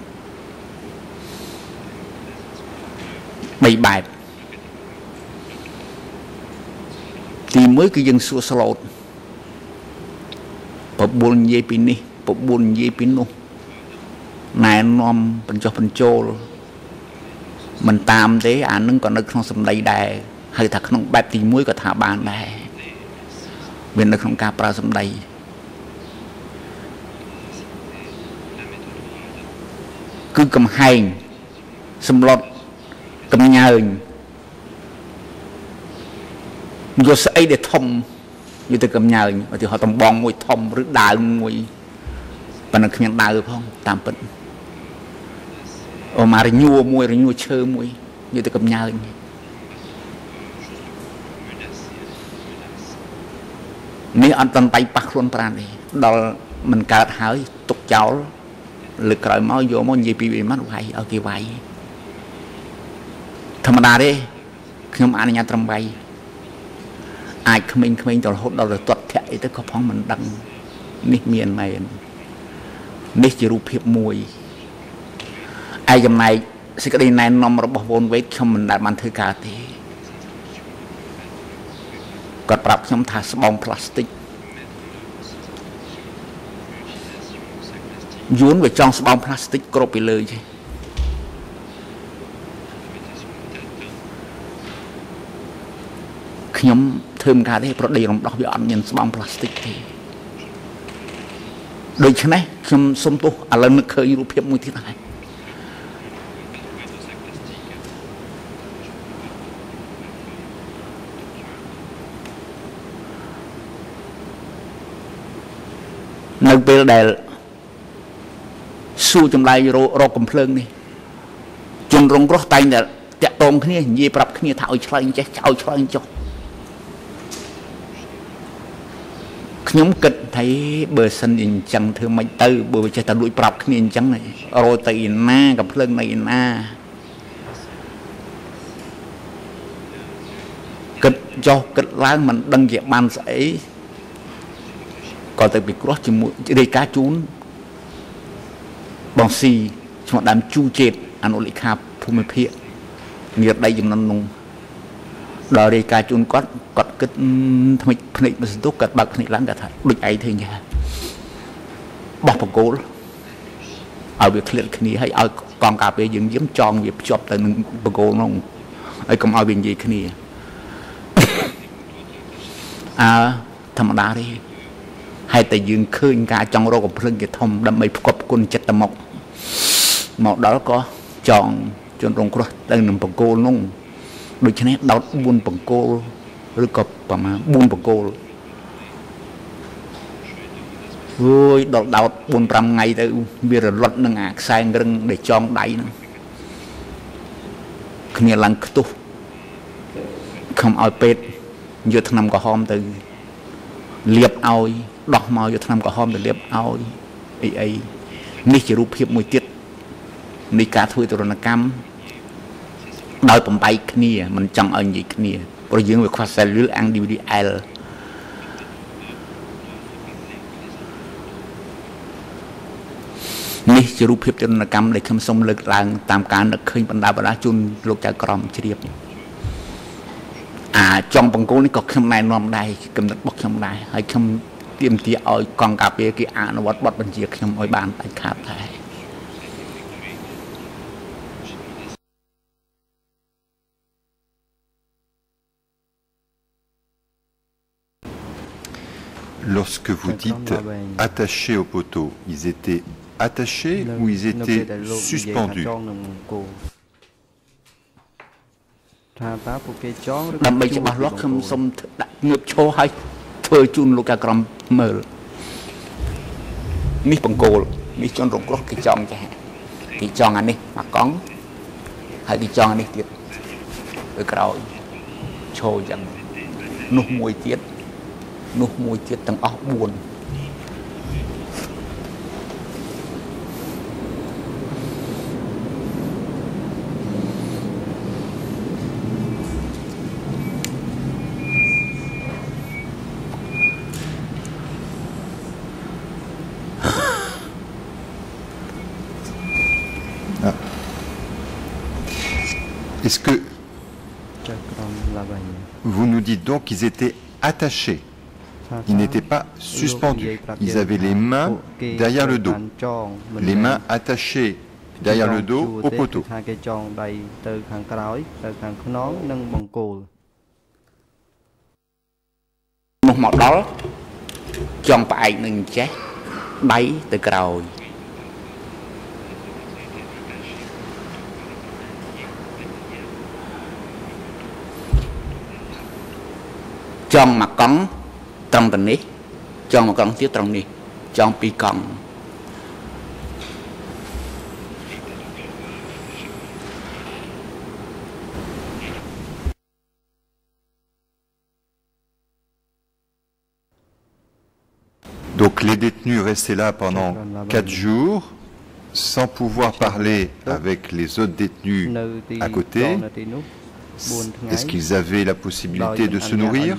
បីបែប ទីមួយគឺយើងសួរស្លូតបបួលនិយាយពីនេះបបួលនិយាយពីនោះណែនាំបញ្ចុះបញ្ចូលមិនតាមទេអានឹងក៏នៅក្នុងសម្ដីដែរហៅថាក្នុងបែបទីមួយក៏ថាបានដែរមាននៅក្នុងការប្រើសម្ដីគឺកំហែងសម្លុតកំញើញយកស្អីដែលធំយកទៅកំញើញឧទាហរណ៍តំបងមួយធំឬដាវមួយប៉ុន្តែគ្មានដាវផងតាមពិតអូមករញួរមួយរញួរឈើមួយយកទៅកំញើញនេះអត់តន្តៃប៉ះខ្លួនប្រាណទេដល់មិនកើតហើយទុកចោលលើក្រោយមកយកមកនិយាយពីវាមកវាយឲ្យគេវាយធម្មតាទេខ្ញុំអនុញ្ញាតត្រឹមវាយអាចក្មេងៗទៅរហូតដល់ទៅទាត់ធាក់អីទៅក៏ផងមិនដឹងនេះមានមែននេះជារូបភាពមួយឯចំណែកសេចក្តីណែនាំរបស់វ៉ុនវេតខ្ញុំមិនដែលបានធ្វើការទេគាត់ប្រាប់ខ្ញុំថាស្បោងផ្លាស្ទិកយួនវាចង់ស្បោងផ្លាស្ទិកគ្រប់ពីលើចេះខ្ញុំធ្វើមិនកើតទេប្រដីរំដោះវាអត់មានស្បោងផ្លាស្ទិកទេដូច្នេះខ្ញុំសុំទោសឥឡូវនឹកឃើញរូបភាពមួយទៀតហើយនៅពេលដែលសួរចម្លើយរកកំភ្លើងនេះជនរងគ្រោះតែងតែតាក់ទងគ្នានិយាយប្រាប់គ្នាថាឲ្យឆ្លើយចេះឲ្យឆ្លើយចុះខ្ញុំគិតថាបើសិនអញ្ចឹងធ្វើមិនទៅបើចេះតែលួចប្រាប់គ្នាអញ្ចឹងរត់ទៅឯណាកំភ្លើងនៅឯណាគិតចុះគិតឡើងមិនដឹងជាបានស្អីក៏ទៅពិគ្រោះជាមួយរាយការណ៍ជូនបងស៊ីឈ្មោះដើមជូជេតអនុលេខាភូមិភាគនិរដីចំនួននោះដល់រាយការណ៍ជូនគាត់គាត់គិតថ្មិចភ្នែកមិនសន្ទុះគាត់បើកភ្នែកឡើងគាត់ថាដូចឯងធ្វើយ៉ាងបោះបង្គោលឲ្យវាឃ្លាតគ្នាហើយឲ្យកងការពារយើងយាមចងវាភ្ជាប់ទៅនឹងបង្គោលនោះហើយកុំឲ្យវានិយាយគ្នាអើធម្មតាទេហើយតែយើងឃើញការចង់រកកំភ្លើងគេធំដើម្បីផ្គប់គុណចិត្តទៅមកមកដល់ក៏ចងជនរងគ្រោះទៅនឹងបង្គោលនោះដូច្នេះដោតបួនបង្គោលឬក៏ប្រមាណបួនបង្គោលអូយដល់ដោតបួនប្រាំថ្ងៃទៅវារលត់នឹងអាខ្សែរឹងដែលចងដៃហ្នឹងគ្នាឡើងខ្ទុះខំឲ្យពេទ្យយកថ្នាំក្រហមទៅលាបឲ្យដោះមកយកថ្នាំក្រហមទៅលាបឲ្យអីអីនេះជារូបភាពមួយទៀតនៃការធ្វើទរណកម្មដោយបំបែកគ្នាមិនចង់ឲ្យនិយាយគ្នាព្រោះយើងវាខ្វះ cellule individual នេះជារូបភាពទរណកម្មដែលខ្ញុំសូមលើកឡើងតាមការនឹកឃើញបណ្ដាបណ្ដាជូនលោកចៅក្រមជ្រាបអាចង់បង្គោលនេះក៏ខ្ញុំណែនាំដែរកំណត់របស់ខ្ញុំដែរហើយខ្ញុំទាមទារឲ្យកងការពារគេអនុវត្តបទបញ្ជាខ្ញុំឲ្យបានដាច់ខាតដែរ Lorsque vous dites attachés au poteau, ils étaient attachés ou ils étaient suspendus? ដើម្បីច្បាស់លាស់ខ្ញុំសូមដាក់ងើបឈរឲ្យធ្វើជូនលោកអាក្រមមើលនេះបង្គោលនេះជនរងគ្រោះគេចង់ចាស់គេចង់អានេះមកកង់ហើយគេចង់អានេះទៀតទៅក្រោយឈរយ៉ាងនោះមួយទៀតនោះមួយទៀតទាំងអស់បួន Est-ce que vous nous dites donc qu'ils étaient attachés, ils n'étaient pas suspendus, ils avaient les mains derrière le dos, les mains attachées derrière le dos au poteau. Chọn mặt cong trong tầng này, chọn mặt cong tiếp trong này, chọn pi cong. Donc les détenus restaient là pendant quatre jours, sans pouvoir parler avec les autres détenus à côté. Est-ce qu'ils avaient la possibilité de se nourrir?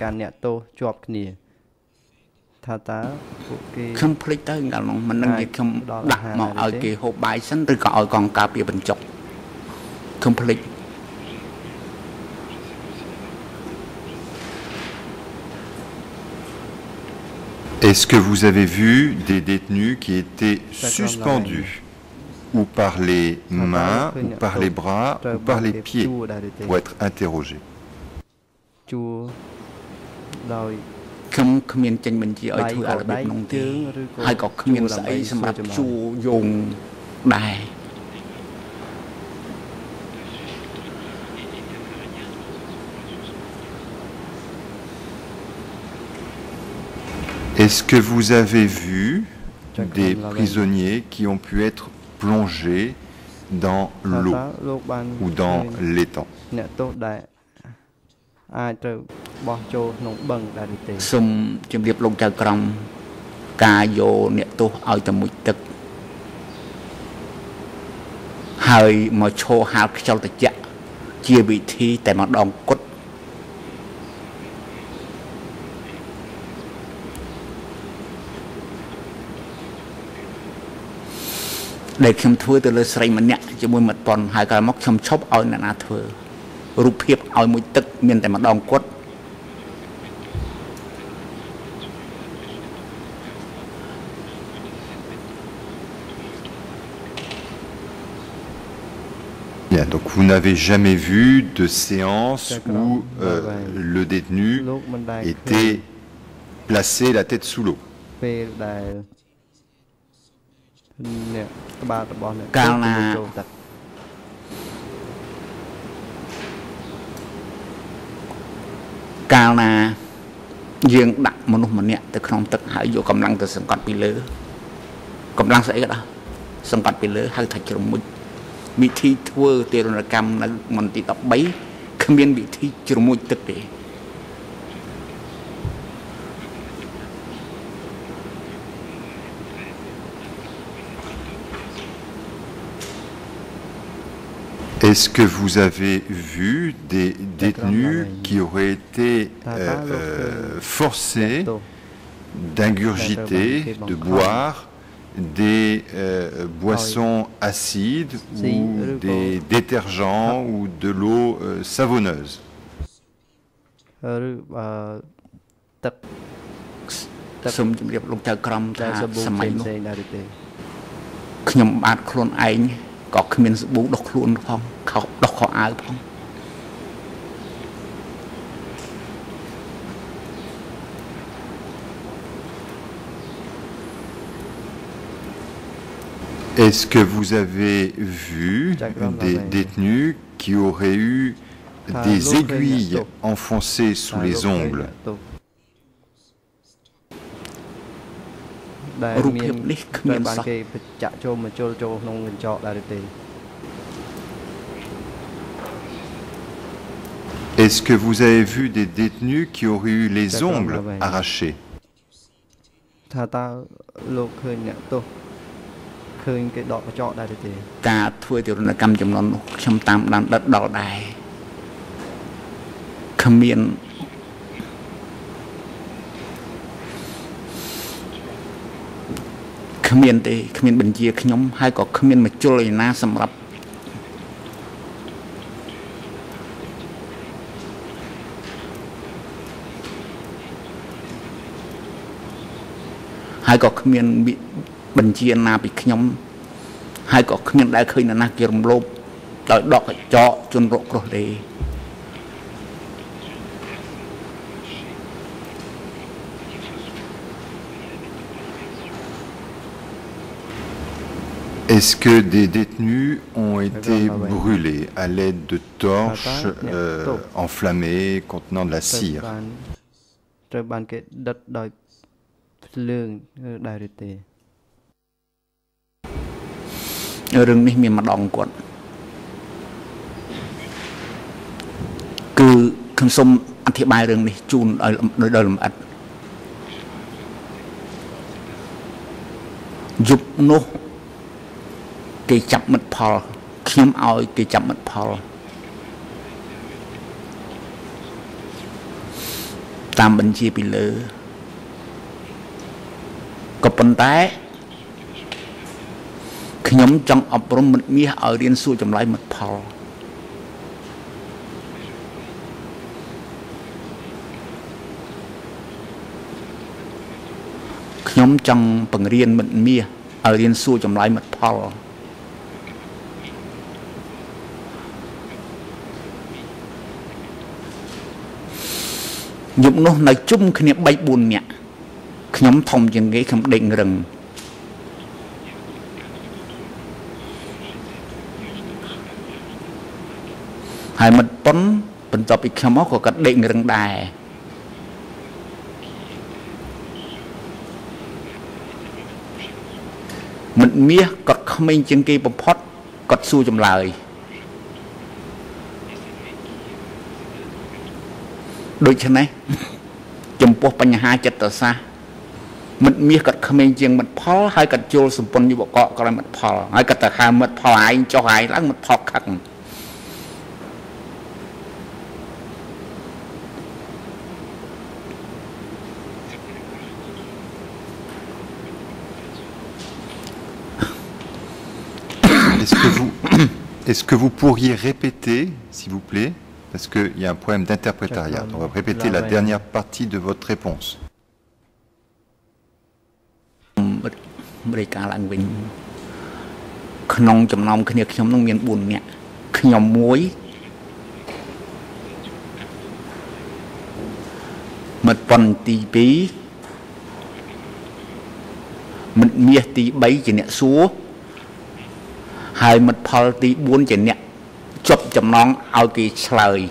Est-ce que vous avez vu des détenus qui étaient suspendus ou par les mains, ou par les bras, ou par les pieds, pour être interrogés? Est-ce que vous avez vu des prisonniers qui ont pu être plongés dans l'eau ou dans l'étang? Đểខ្ញុំធ្វើទៅលើស្រីម្នាក់ជាមួយមិត្តប៉ុនហើយក្រោយមកខ្ញុំឈប់ឲ្យអ្នកណាធ្វើរូបភាពឲ្យមួយទឹកមានតែម្ដងគាត់ Bien, donc vous n'avez jamais vu de séance où euh, le détenu était placé la tête sous l'eau. កាលណាកាលណាយើងដាក់មនុស្សម្នាក់ទៅក្នុងទឹកហើយយកកម្លាំងទៅសង្កត់ពីលើកម្លាំងស្អីក៏ដោយសង្កត់ពីលើហៅថាជ្រមុជវិធីធ្វើទារុណកម្មនៅមន្ទីរ 13 គ្មានវិធីជ្រមុជទឹកទេ Est-ce que vous avez vu des détenus qui auraient été euh, euh, forcés d'ingurgiter, de boire des euh, boissons acides ou des détergents ou de l'eau euh, savonneuse? Est-ce que vous avez vu des détenus qui auraient eu des aiguilles enfoncées sous les ongles. Est-ce que vous avez vu des détenus qui auraient eu les ongles arrachés? hai có miền bị bệnh chia na bị nhom hai có miền đại khơi là na kia rồng lốp đợi đọt cái chọ chôn rộ rồi đi. Est-ce que des détenus ont été brûlés à l'aide de torches euh, enflammées contenant de la cire? Rừng này miền mặt đòn quật cứ không xôm ăn thiệp bài rừng này chun ở nơi đời làm ắt giúp nó cái chậm mật phò khiêm ao cái chậm mật phò tam bệnh chia bị lỡ có phần té nhóm trong ấp rôm mật mía ở điên xuôi chậm lại mật phò nhóm trong bằng riêng mật mía ở điên xuôi chậm lại mật phò dụng nó nói chung khi niệm bay buồn nhẹ nhóm thông trên ghế không định rừng hai mặt bắn bắn tập bị khám óc của các định rừng đài mình mía cọt không minh trên kia bọc hót cọt xu trong lời đôi chân này chùm po bánh hai chật tờ xa mình mía cọt không minh trên mặt phó hai cọt chôl xung quanh như bộ cọ có lại mặt phó hai cọt tờ hai mặt phó ai cho hai lắng mặt phó khắc. Est-ce que vous, est-ce que vous pourriez répéter, s'il vous plaît, parce qu'il y a un problème d'interprétariat. On va répéter la dernière partie de votre réponse. hai mật phò tí buôn trên nhẹ chụp chấm nón ao kỳ lời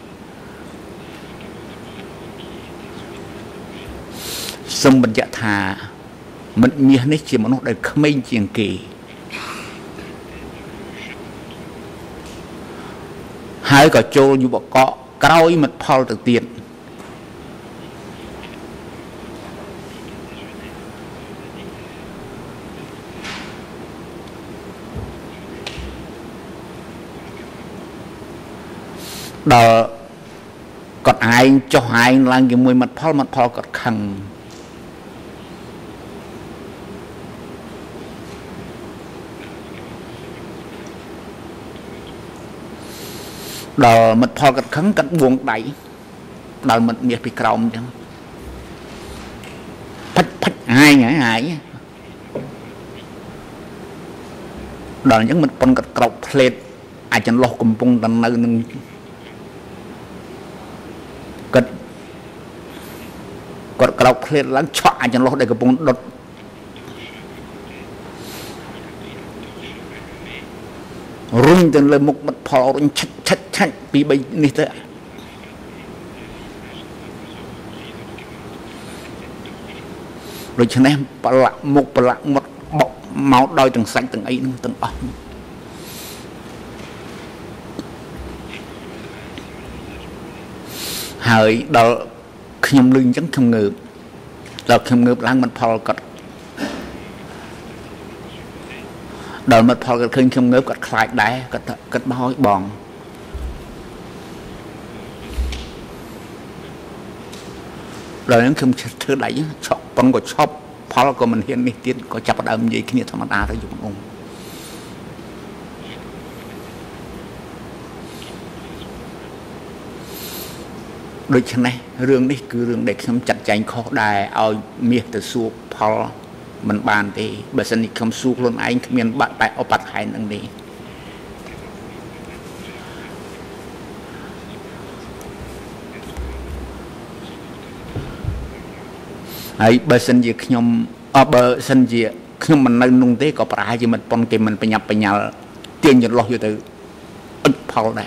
xong mình dạ thà mình miếng này chỉ một nó để không mấy chuyện kỳ hai có trâu như bỏ cọ cao mật phò từ tiền đó còn ai cho ai là cái mùi mặt phò mặt phò còn khăn đó mặt phò còn khăn cắt buông đẩy đó mặt miệt bị còng chẳng phách phách ai ngãi ngãi đó những mặt con cắt cọc lên ai chẳng lo cùng bông đằng nơi nâng cất cọt cọc lên lắng chọn ai chẳng lo để cái bông đột rung trên lên một mặt phò rung chích chích ឆាច់ពីបីនេះទៅដូច្នេះប្រឡាក់មុខប្រឡាក់មាត់បកមកដោយទាំងសាច់ទាំងអីនោះទាំងអស់ហើយដល់ខ្ញុំលឺអញ្ចឹងខ្ញុំងើបដល់ខ្ញុំងើបឡើងមិនផលគាត់ដល់មិត្តផលគាត់ឃើញខ្ញុំងើបគាត់ខ្លាចដែរគាត់គាត់បោះឲ្យបងដល់ហ្នឹងខ្ញុំធ្វើដៃឆក់ប៉ុនក៏ឈប់ផលក៏មិនហ៊ាននេះទៀតក៏ចាប់ដើមនិយាយគ្នាធម្មតាទៅយំអងដូច្នេះរឿងនេះគឺរឿងដែលខ្ញុំចាត់ចែងខុសដែរឲ្យមាសទៅសួរផលមិនបានទេបើសិននេះខ្ញុំសួរខ្លួនឯងគ្មានបាក់តែអបតហែននឹងនេះហើយបើសិនជាខ្ញុំអបបើសិនជាខ្ញុំមិននៅនោះទេក៏ប្រហែលជាមិនប៉ុនគេមិនបញ្ញាប់បញ្ញាល់ទាញចន្លោះយកទៅអិចផលដែរ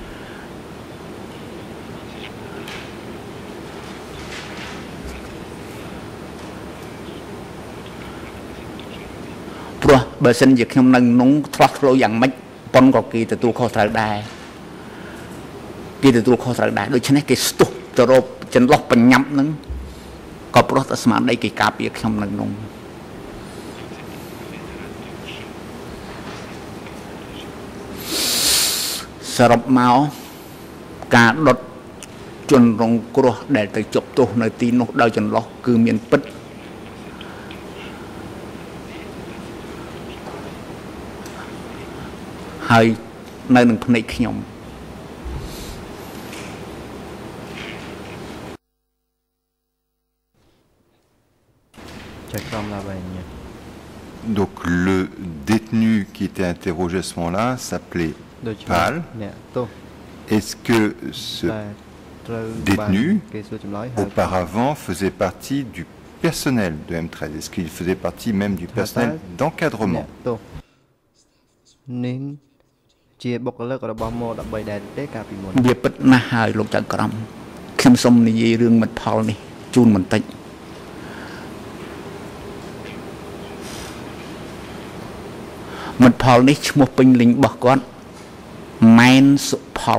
ព្រោះបើសិនជាខ្ញុំនៅក្នុងឆ្លោះឆ្លោយ៉ាងម៉េចប៉ុនក៏គេទទួលខុសត្រូវដែរគេទទួលខុសត្រូវដែរដូច្នេះគេស្ទុះទៅរកចន្លោះបញ្ញាប់ហ្នឹងក៏ព្រោះតែស្មារតីគេការពារខ្ញុំនៅក្នុងសរុបមកការដុតជនរងគ្រោះដែលទៅជប់ទោសនៅទីនោះដោយចន្លោះគឺមានពិតហើយនៅនឹងភ្នែកខ្ញុំ Donc le détenu qui était interrogé à ce moment-là s'appelait Pal. Est-ce que ce détenu auparavant faisait partie du personnel de M treize? Est-ce qu'il faisait partie même du personnel d'encadrement? ជាបុគ្គលិករបស់មដបីដែរទេកាលពីមុនវាពិតណាស់ហើយលោកចៅក្រមខ្ញុំសូមនិយាយរឿងមិត្តផលនេះជូនបន្តិចមិត្តផលនេះឈ្មោះពេញលេញរបស់គាត់ម៉ែនសុផល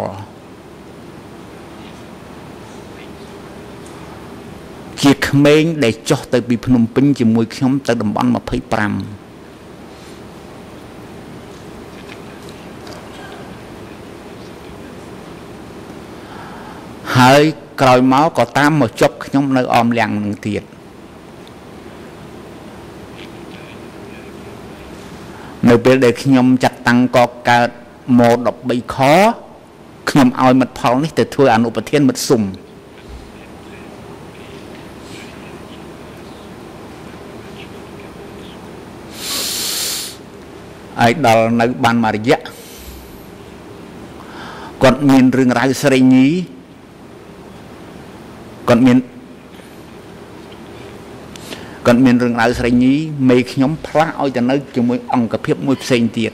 ជាក្មេងដែលចុះទៅពីភ្នំពេញជាមួយខ្ញុំទៅតំបន់ម្ភៃប្រាំហើយក្រោយមកក៏តាមមកជប់ខ្ញុំនៅអមលៀងនឹងទៀតនៅពេលដែលខ្ញុំចាត់តាំងកកើតម៉ូដបី ខខ្ញុំឲ្យមិត្តផលនេះទៅធ្វើអនុប្រធានមិត្តស៊ុំហើយដល់នៅបានមួយរយៈគាត់មានរឿងរ៉ាវស្រេងញីគាត់មានគាត់មានរឿងរ៉ាវស្រេងញីមេខ្ញុំផ្លាស់ឲ្យទៅនៅជាមួយអង្គភាពមួយផ្សេងទៀត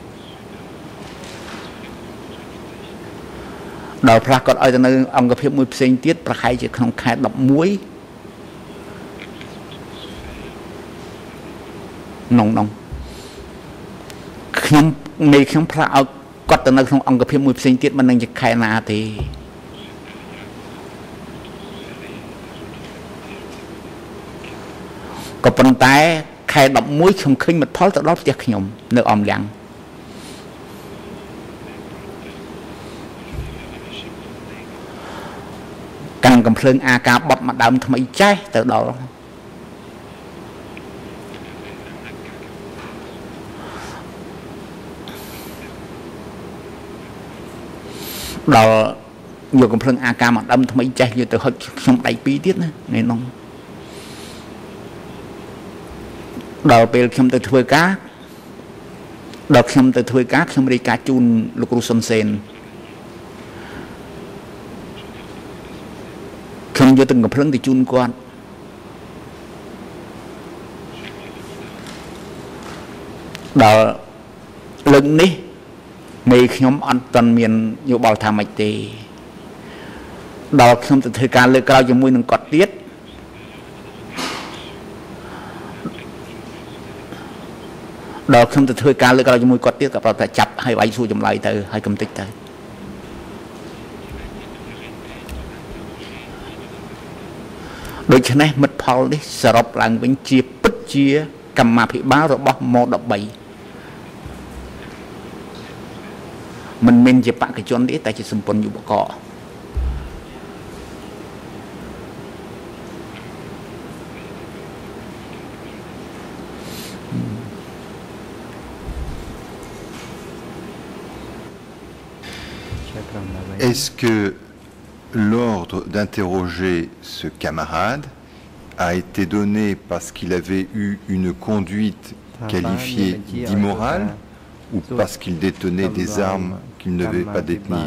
ដល់ផ្លាស់គាត់ឲ្យទៅនៅអង្គភាពមួយផ្សេងទៀតប្រហែលជាក្នុងខែដប់មួយនងនងខ្ញុំមេខ្ញុំផ្លាស់ឲ្យគាត់ទៅនៅក្នុងអង្គភាពមួយផ្សេងទៀតមិននឹងជាខែណាទេក៏ប៉ុន្តែខែដប់មួយខ្ញុំឃើញមិត្តផលទៅដល់ផ្ទះខ្ញុំនៅអមលៀងកាន់កំភ្លើងអាការបត់មកដើមថ្មីចេះទៅដល់ដល់យកកំភ្លើងអាកាមកដើមថ្មីចេះយកទៅហុចខ្ញុំដៃពីរទៀតណានេះនោះដល់ពេលខ្ញុំទៅធ្វើការដល់ខ្ញុំទៅធ្វើការខ្ញុំរាយការណ៍ជូនលោកគ្រូសុនសេនខ្ញុំយកទឹកកំភ្លើងទៅជូនគាត់ដល់លើកនេះមេខ្ញុំអត់ទាន់មានយោបល់ថាម៉េចទេដល់ខ្ញុំទៅធ្វើការលើកក្រោយជាមួយនឹងគាត់ទៀតដល់ខ្ញុំទៅធ្វើការលើកក្រោយជាមួយគាត់ទៀតក៏ប្រាប់ថាចាប់ឲ្យវាយសួរចម្លើយទៅឲ្យកំតិចទៅដូច្នេះមិត្តផលនេះសរុបឡើងវិញជាពិតជាកម្មាភិបាលរបស់ម៉ូដ13មិនមែនជាបេក្ខជនទេតែជាសម្ព័ន្ធយុវករ Est-ce que l'ordre d'interroger ce camarade a été donné parce qu'il avait eu une conduite qualifiée d'immorale ou parce qu'il détenait des armes qu'il ne devait pas détenir?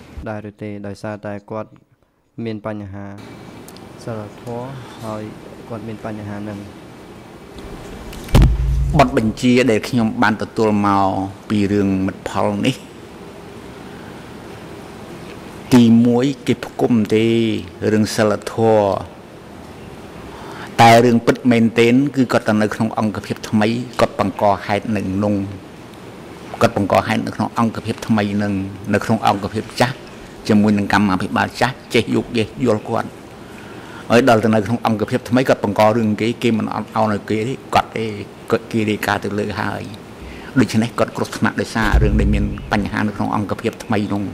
បទបញ្ជាដែលខ្ញុំបានទទួលមកពីរឿងមិត្តផលនេះ ទីមួយគេផ្គុំទេរឿងសិលធម៌តែរឿងពិតមែនទែនគឺគាត់ទៅនៅក្នុងអង្គភាពថ្មីគាត់បង្កហេតុនឹងនងគាត់បង្កហេតុនៅក្នុងអង្គភាពថ្មីនឹងនៅក្នុងអង្គភាពចាស់ជាមួយនឹងកម្មាភិបាលចាស់ចេះយោគយេះយល់គាត់ហើយដល់ទៅនៅក្នុងអង្គភាពថ្មីគាត់បង្ករឿងគេគេមិនអត់អោនឲ្យគេទេគាត់ទេគាត់គេរាយការណ៍ទៅលើហើយដូច្នេះគាត់គ្រោះថ្នាក់ដោយសាររឿងដែលមានបញ្ហានៅក្នុងអង្គភាពថ្មីនោះ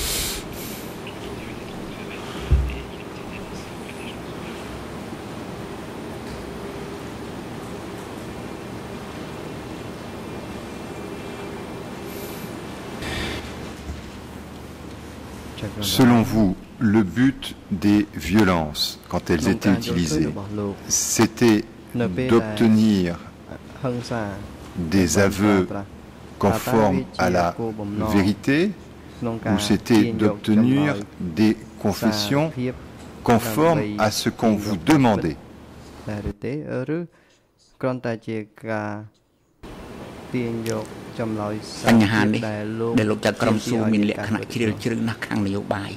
Selon vous, le but des violences, quand elles étaient utilisées, c'était d'obtenir des aveux conformes à la vérité ou c'était d'obtenir des confessions conformes à ce qu'on vous demandait? បញ្ហានេះដែលលោកចាត់ក្រុមស៊ូមានលក្ខណៈជ្រាលជ្រៅណាស់ខាងនយោបាយ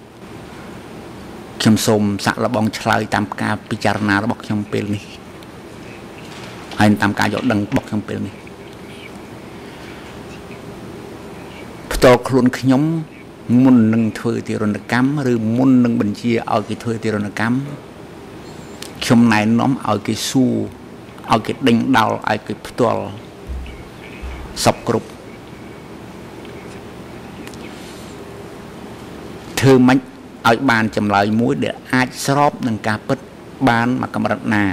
ខ្ញុំសូមសាក់លបងឆ្លើយតាមការពិចារណារបស់ខ្ញុំពេលនេះហើយតាមការយល់ដឹងរបស់ខ្ញុំពេលនេះផ្ទាល់ខ្លួនខ្ញុំមុននឹងធ្វើទារុណកម្មឬមុននឹងបញ្ជាឲ្យគេធ្វើទារុណកម្មខ្ញុំណែនាំឲ្យគេស៊ូឲ្យគេដេញដោលឲ្យគេផ្ទាល់ សពគ្រប់ធ្វើមិនឲ្យបានចម្លើយមួយដែលអាចស្របនឹងការពិតបានមកកម្រិតណា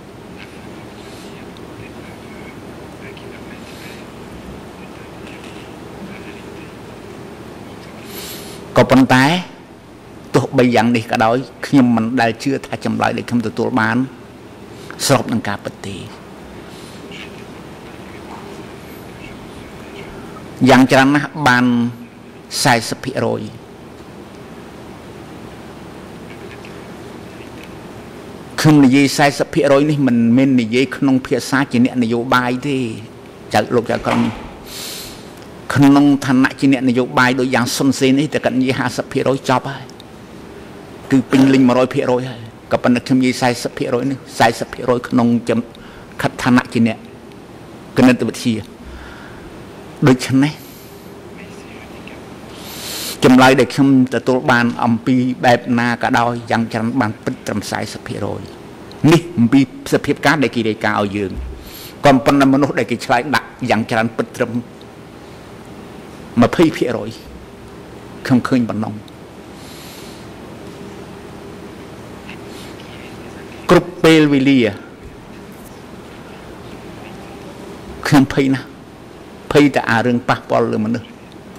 ក៏ប៉ុន្តែទោះបីយ៉ាងនេះក៏ដោយខ្ញុំមិនដែលជឿថាចម្លើយដែលខ្ញុំទទួលបានស្របនឹងការពិតទេ យ៉ាងច្រើនណាស់បាន 40% ខ្ញុំនិយាយ 40% នេះមិនមែននិយាយក្នុងភាសាជាអ្នកនយោបាយទេចៅលោកចៅក្រុមក្នុងឋានៈជាអ្នកនយោបាយដោយយ៉ាងសុនសេននេះតែគាត់និយាយ 50% ចប់ហើយគឺពេញលេញ 100% ហើយក៏ប៉ុន្តែខ្ញុំនិយាយ 40% នេះ 40% ក្នុងឋានៈជាអ្នកគណិតវិទ្យា ដូច្នេះចម្លើយដែលខ្ញុំទទួលបានអំពីបែបណាក៏ដោយយ៉ាងច្រើនបានពិតត្រឹម 40% នេះអំពីសភាពការដែលគេរាយការណ៍ឲ្យយើងក៏ប៉ុន្តែមនុស្សដែលគេឆ្លើយដាក់យ៉ាងច្រើនពិតត្រឹម 20% ខ្ញុំឃើញប៉ុណ្ណឹងគ្រប់ពេលវេលាខ្ញុំភ័យណាស់ ភ័យតែអារឿងប៉ះពាល់លើមនុស្ស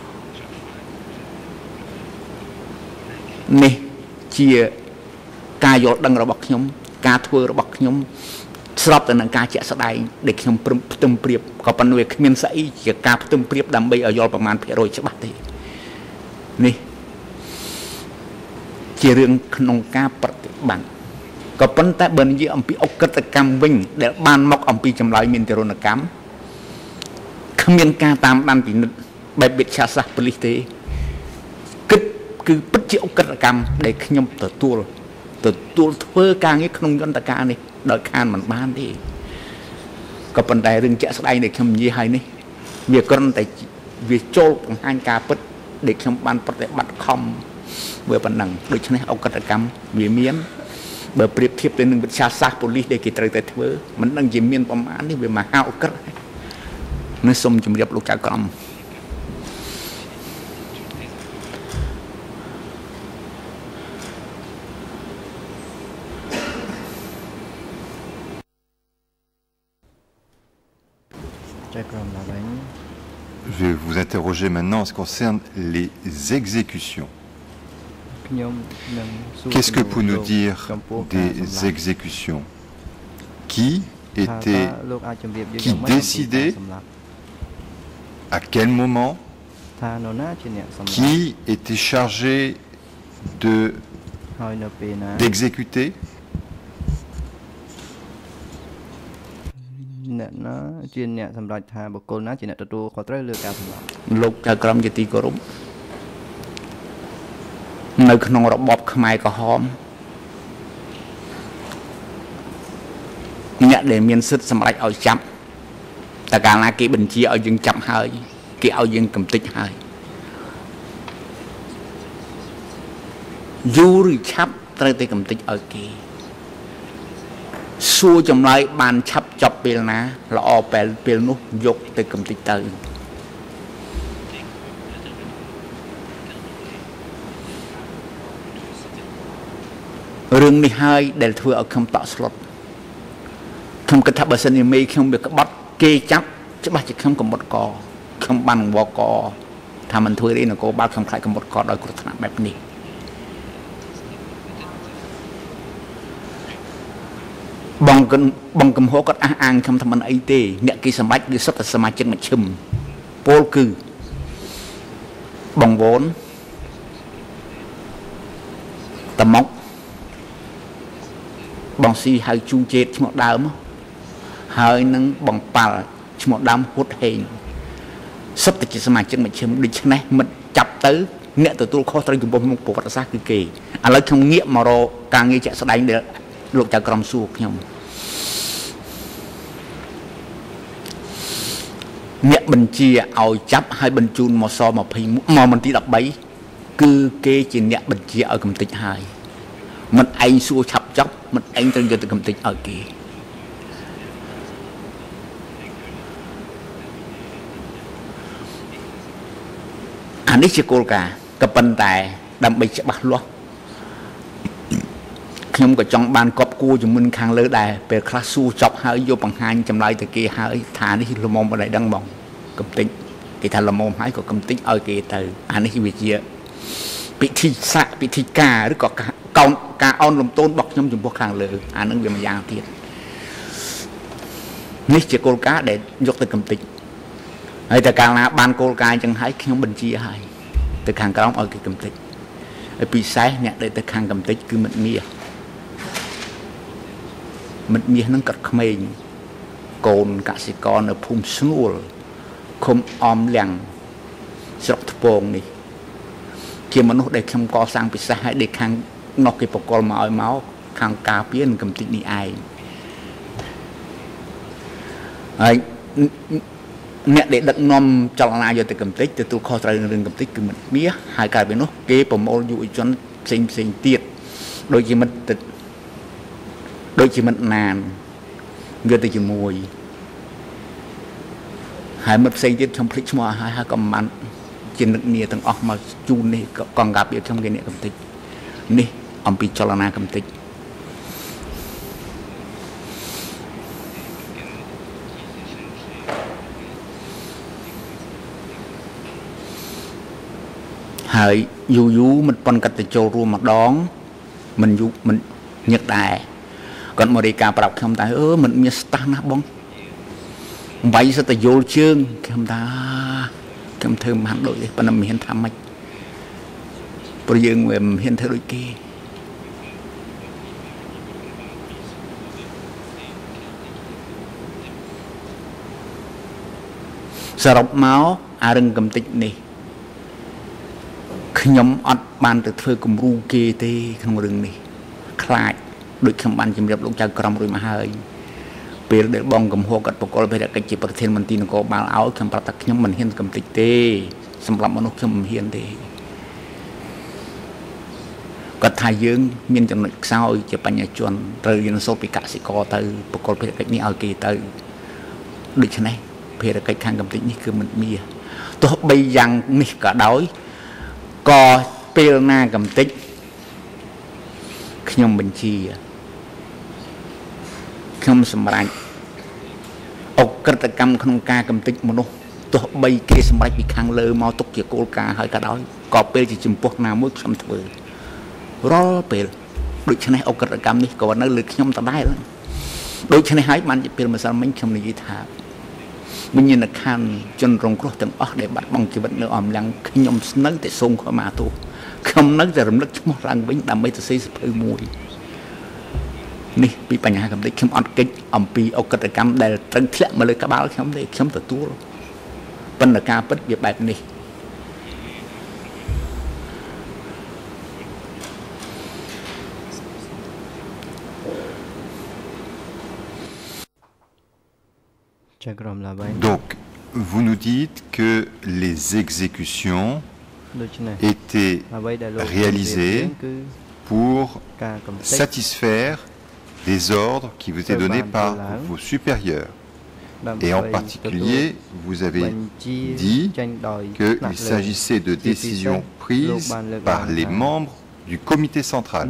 នេះជាការយល់ដឹងរបស់ខ្ញុំការធ្វើរបស់ខ្ញុំស្របទៅនឹងការជាក់ស្ដែងដែលខ្ញុំផ្ទឹមព្រៀបក៏ប៉ុន្តែវាគ្មានស្អីជាការផ្ទឹមព្រៀបដើម្បីឲ្យយល់ប្រមាណភាគរយច្បាស់ទេនេះជារឿងក្នុងការប្រតិបត្តិក៏ប៉ុន្តែបើនិយាយអំពីអក្រិតកម្មវិញដែលបានមកអំពីចម្លើយមានទារុណកម្ម គ្មានការតាមដានពិនិត្យបែបវិទ្យាសាស្ត្រប៉ូលីសទេគិតគឺពិតជាអក្រិតកម្មដែលខ្ញុំទទួលទទួលធ្វើការងារក្នុងយន្តការនេះដោយខានមិនបានទេក៏ប៉ុន្តែរឿងជាក់ស្ដែងដែលខ្ញុំនិយាយឲ្យនេះវាគ្រាន់តែវាចូលបង្ហាញការពិតដែលខ្ញុំបានប្រតិបត្តិខំវាប៉ុណ្ណឹងដូច្នេះអក្រិតកម្មវាមានបើប្រៀបធៀបទៅនឹងវិទ្យាសាស្ត្រប៉ូលីសដែលគេត្រូវតែធ្វើមិនដឹងជាមានប្រមាណនេះវាមហាអក្រិតនេះសូមជម្រាបលោកចៅក្រម Je vais vous interroger maintenant en ce qui concerne les exécutions. Qu'est-ce que vous nous dire des exécutions? Qui était, qui décidait, à quel moment, qui était chargé de d'exécuter? Lục Trà Cromជាទីគោរពនៅក្នុងរបបខ្មែរក្រហមអ្នកដែលមានសិទ្ធិសម្រេចឲ្យចាប់តែកាលណាគេបញ្ជាឲ្យយើងចាប់ហើយគេឲ្យយើងកំទេចហើយយូរឬឆាប់ត្រូវតែកំទេចឲ្យគេសួរចម្លើយបានឆាប់ចប់ពេលណាល្អពេលពេលនោះយកទៅកំទេចទៅរឿងនេះហើយដែលធ្វើឲ្យខ្ញុំតក់ស្លុតខ្ញុំគិតថាបើសិនជាមេខ្ញុំវាក្បត់គេចាប់ច្បាស់ជាខ្ញុំកំបុតកខ្ញុំបានវកថាមិនធ្វើទេនគរបាលខ្ញុំខ្លាចកំបុតកដោយគ្រោះថ្នាក់បែបនេះបងបងកំហុសគាត់អះអាងខ្ញុំថាមិនអីទេអ្នកគេសម្រេចវាសុទ្ធតែសមាជិកមជ្ឈិមពលគឺបងវូនតមុកបងស៊ីហៅជូជេតឈ្មោះដើមហើយនឹងបងប៉ាល់ឈ្មោះដើមហួតហេងសុទ្ធតែជាសមាជិកមជ្ឈិមដូច្នេះមិនចាប់ទៅអ្នកទទួលខុសត្រូវចំពោះមុខប្រវត្តិសាស្ត្រគឺគេឥឡូវខ្ញុំងាកមករកការងារជាក់ស្ដែងដែលលោកចៅក្រមសួរខ្ញុំអ្នកបញ្ជាឲ្យចាប់ហើយបញ្ជូនមកសยี่สิบមកមន្ទីរ13គឺគេជាអ្នកបញ្ជាឲ្យកំទេចហើយមិនឯងសួរឆាប់ចាប់មិនឯងត្រូវយកទៅកំទេចឲ្យគេអានេះជាគោលការណ៍ក៏ប៉ុន្តែដើម្បីច្បាស់លាស់ខ្ញុំក៏ចង់បានកប់គួរជំនុនខាងលើដែរពេលខ្លះសួរចប់ហើយយកបង្ហាញចម្លើយទៅគេហើយថានេះល្មមបដៃដឹងបងកំទេចគេថាល្មមហើយក៏កំទេចឲ្យគេទៅអានេះវាជាពិធីសាក់ពិធីការឬក៏កោនការអោនលំទោនរបស់ខ្ញុំចំពោះខាងលើអានឹងវាមួយយ៉ាងទៀតនេះជាគោលការណ៍ដែលយកទៅកំទេចហើយតែកាលណាបានគោលការណ៍អញ្ចឹងហើយខ្ញុំបញ្ជាហើយទៅខាងក្រោមឲ្យគេកំទេចហើយពិសេសអ្នកដែលទៅខាងកំទេចគឺមិត្តមាសមិត្តមាសនឹងកាត់ក្មេងកូនកសិករនៅភូមិស្នួលឃុំអមលៀងស្រុកថ្ពងនេះជាមនុស្សដែលខ្ញុំកសាងពិសេសឲ្យដែលខាងនោះគេបកលមកឲ្យមកខាងការពារនឹងកំទេចនេះឯងហើយអ្នកដែលដឹកនាំចលនាយកទៅកំទេចទទួលខុសត្រូវនឹងរឿងកំទេចគឺមិត្តមាសហើយកាលពីនោះគេប្រមូលយុវជនផ្សេងផ្សេងទៀតដូចជាមិត្តដូចជាមិត្តណានវាទៅជាមួយហើយមិត្តផ្សេងទៀតខ្ញុំភ្លេចឈ្មោះហើយហើយក៏មិនបានជានឹកនាទាំងអស់មកជូននេះកងការពារខ្ញុំគេអ្នកកំទេចនេះអំពីចលនាកំទេចហើយយូរយូរមិនប៉ុនកាត់ទៅចូលរួមម្ដងមិនយូរមិនញឹកដែរគាត់មករាយការណ៍ប្រាប់ខ្ញុំថាអឺមិនមានស្តាស់ណាស់បងវាយសិតតែយល់ជើងខ្ញុំថាខ្ញុំធ្វើមិនបានដូចទេប៉ុន្តែមិនហ៊ានថាម៉េចព្រោះយើងវាមិនហ៊ានធ្វើដូចគេសរុបមកអារឹងកំតិចនេះខ្ញុំអត់បានទៅធ្វើគំរូគេទេក្នុងរឿងនេះខ្លាចដូចខ្ញុំបានជម្រាបលោកចៅក្រមរួចមកហើយពេលដែលបងកំហុសគាត់បកលភារកិច្ចជាប្រធានមន្ត្រីនគរបាលឲ្យខ្ញុំប្រាប់ថាខ្ញុំមិនហ៊ានកំតិចទេសម្រាប់មនុស្សខ្ញុំមិនហ៊ានទេគាត់ថាយើងមានចំណុចខ្សោយជាបញ្ញជនត្រូវរៀនសូត្រពីកសិករទៅបកលភារកិច្ចនេះឲ្យគេទៅដូច្នេះភារកិច្ចខាងកំតិចនេះគឺមិនមានទោះបីយ៉ាងនេះក៏ដោយក៏ពេលណាកំតិចខ្ញុំបញ្ជាខ្ញុំសម្រេចអក្រិតកម្មក្នុងការកំតិចមនុស្សទោះបីគេសម្រេចពីខាងលើមកទុកជាគោលការណ៍ហើយក៏ដោយក៏ពេលជាចំពោះណាមួយខ្ញុំធ្វើរាល់ពេលដូច្នេះអក្រិតកម្មនេះក៏នៅលើខ្ញុំដដែលដូច្នេះហើយបានជាពេលម្សិលមិញខ្ញុំនិយាយថាវិញ្ញាណក្ខន្ធជនរងគ្រោះទាំងអស់ដែលបាត់បង់ជីវិតនៅអំឡុងខ្ញុំស្នៅតែសូមខមាទោសខ្ញុំនៅតែរំលឹកឈ្មោះឡើងវិញដើម្បីទៅសេសភៅមួយនេះពីបញ្ហាកំតិចខ្ញុំអត់កិច្ចអំពីអក្រិតកម្មដែលត្រូវធ្លាក់មកលើក្បាលខ្ញុំទេខ្ញុំទទួលប៉ុន្តែការពិតវាបែបនេះ Donc, vous nous dites que les exécutions étaient réalisées pour satisfaire des ordres qui vous étaient donnés par vos supérieurs. Et en particulier, vous avez dit qu'il s'agissait de décisions prises par les membres du comité central.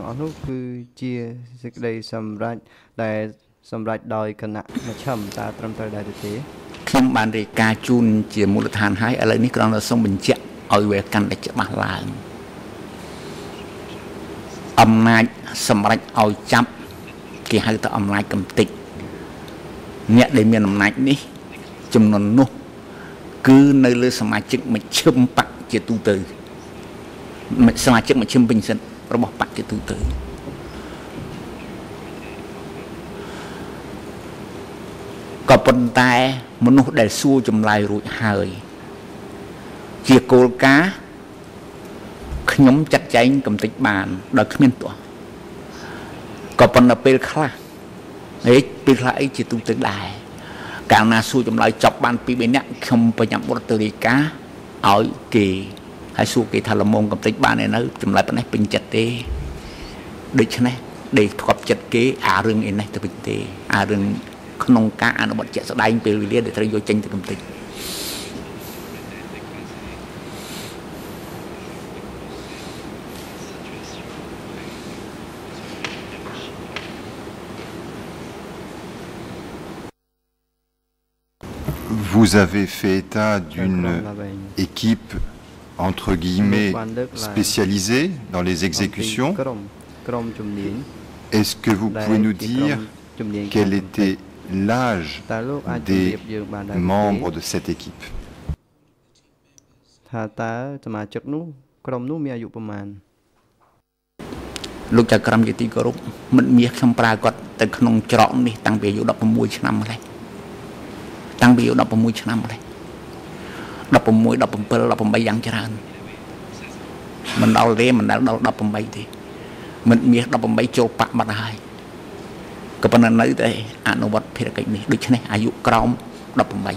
សម្រាប់ដោយគណៈមជ្ឈមតាត្រឹមត្រូវដែរទេខ្ញុំបានរាយការណ៍ជូនជាមូលដ្ឋានហើយឥឡូវនេះគ្រាន់តែសូមបញ្ជាក់ឲ្យវាកាន់តែច្បាស់ឡើងអំណាចសម្រាប់ឲ្យចាប់គេហៅថាអំណាចកំតិចអ្នកដែលមានអំណាចនេះចំនួននោះគឺនៅលើសមាជិកមជ្ឈមបកជាទូទៅសមាជិកមជ្ឈមពេញសិទ្ធិរបស់បកជាទូទៅក៏ប៉ុន្តែមនុស្សដែលសួរចម្លើយរួចហើយជាគោលការណ៍ខ្ញុំចាត់ចែងកំតិចបានដោយគ្មានទោះក៏ប៉ុន្តែពេលខ្លះហេពេលខ្លះអីជាទូទៅដែរកាលណាសួរចម្លើយចប់បានពីរបីនាក់ខ្ញុំប្រញាប់រត់ទៅរាយការណ៍ឲ្យគេហើយសួរគេថាលំងកំតិចបានឯនៅចម្លើយប៉ុណ្ណេះពេញចិត្តទេដូច្នេះដេកធ្កប់ចិត្តគេអារឿងឯនេះទៅវិញទេអារឿងក្នុងការអនុវត្តជាក់ស្ដែងពេលវេលាដែលត្រូវយកចេញទៅកំតិច Vous avez fait état d'une équipe entre guillemets spécialisée dans les exécutions. Est-ce que vous pouvez nous dire quel était l'âge des membres de cette équipe? Lúc cha kram jadi korup, menmiah kemperagot terkenung cerok nih tang biayu dap pemui senam leh, tang biayu dap pemui senam leh, dap pemui dap pempel dap pembayang ceran, mendal deh mendal dal dap pembay deh, menmiah dap pembay copak badai. Kepanan lagi teh, anu buat pihak ini, ducane ayu kram dap pembay.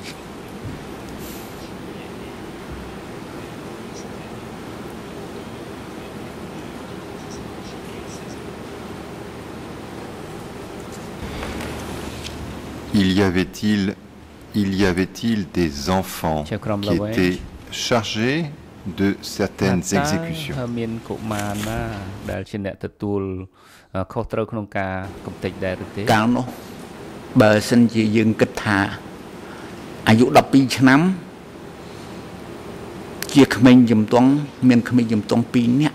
Il y avait-il, il y avait-il des enfants qui étaient chargés de certaines exécutions? Cao nó, bờ sinh chỉ dừng kịch thả, ai dụ đọc pi năm, chia mình dùm toán, miền mình dùm toán pi nhé.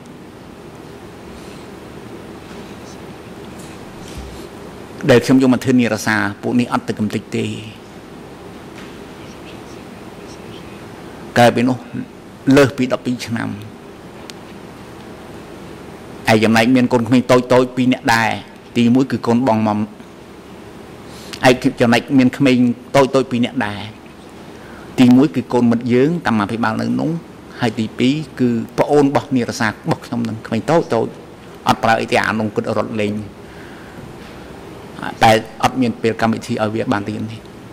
Để không dùng một thứ này ra xa, bộ này ăn từ cầm tích tê. Cái bên nó lơ bị đọc pi năm. Ai dùm này miền con mình tôi tôi pi nhẹ đài, thì mỗi cứ con bong mầm. Ai dùm này miền mình tôi tôi pi nhẹ đài. ទីមួយគឺកូនមិត្តយើងតាមអភិបាលនៅនោះហើយទីពីរគឺប្អូនរបស់នារសារបស់ខ្ញុំនឹងក្មេងតូចតូចអត់ប្រើអីទេអានោះគិតរត់លេងតែអត់មានពេលកម្មវិធីឲ្យវាបានរៀន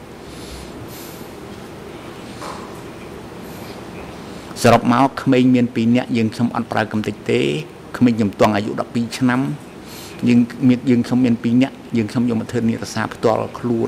ទេសរុបមកក្មេងមានពីរនាក់យើងខ្ញុំអត់ប្រើកំតិចទេក្មេងខ្ញុំតង់អាយុដប់ពីរឆ្នាំយើងមានយើងខ្ញុំមានពីរនាក់យើងខ្ញុំយកមកធ្វើនិរសាផ្ទាល់ខ្លួន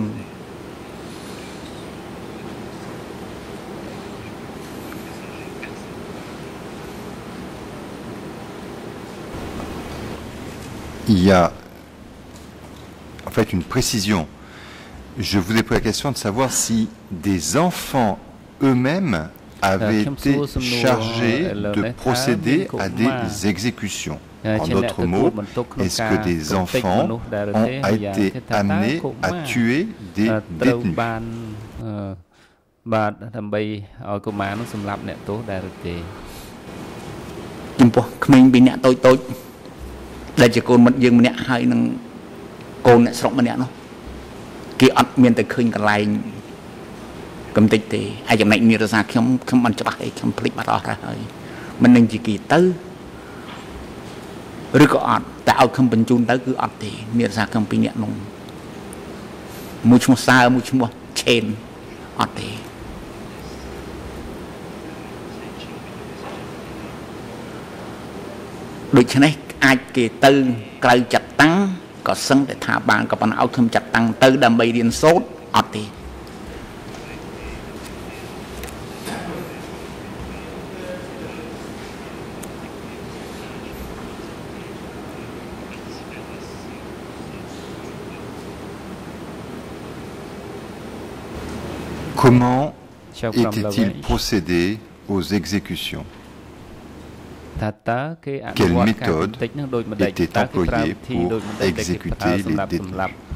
Il y a en fait une précision. Je vous ai posé la question de savoir si des enfants eux-mêmes avaient été chargés de procéder à des exécutions. En d'autres mots, est-ce que des enfants ont été amenés à tuer des détenus? Là chỉ con mất dương mình hay năng con này sống mình nó kia ăn miền tây khơi cả lại cầm tịch thì ai chẳng này như ra không không ăn cho bác ấy không click bắt đó ra hơi mình nên chỉ kỳ tư rồi có ăn tạo không bình chun tới cứ ăn thì như ra không bị nhẹ nông mua chung xa mua chung trên ăn thì được thế này ai kể tư cây chặt tăng có sân để thả bàn có bàn áo không chặt tăng tư đầm bầy điên sốt ọt thì Comment était-il procédé aux exécutions? Quelle méthode était employée pour exécuter les détenus?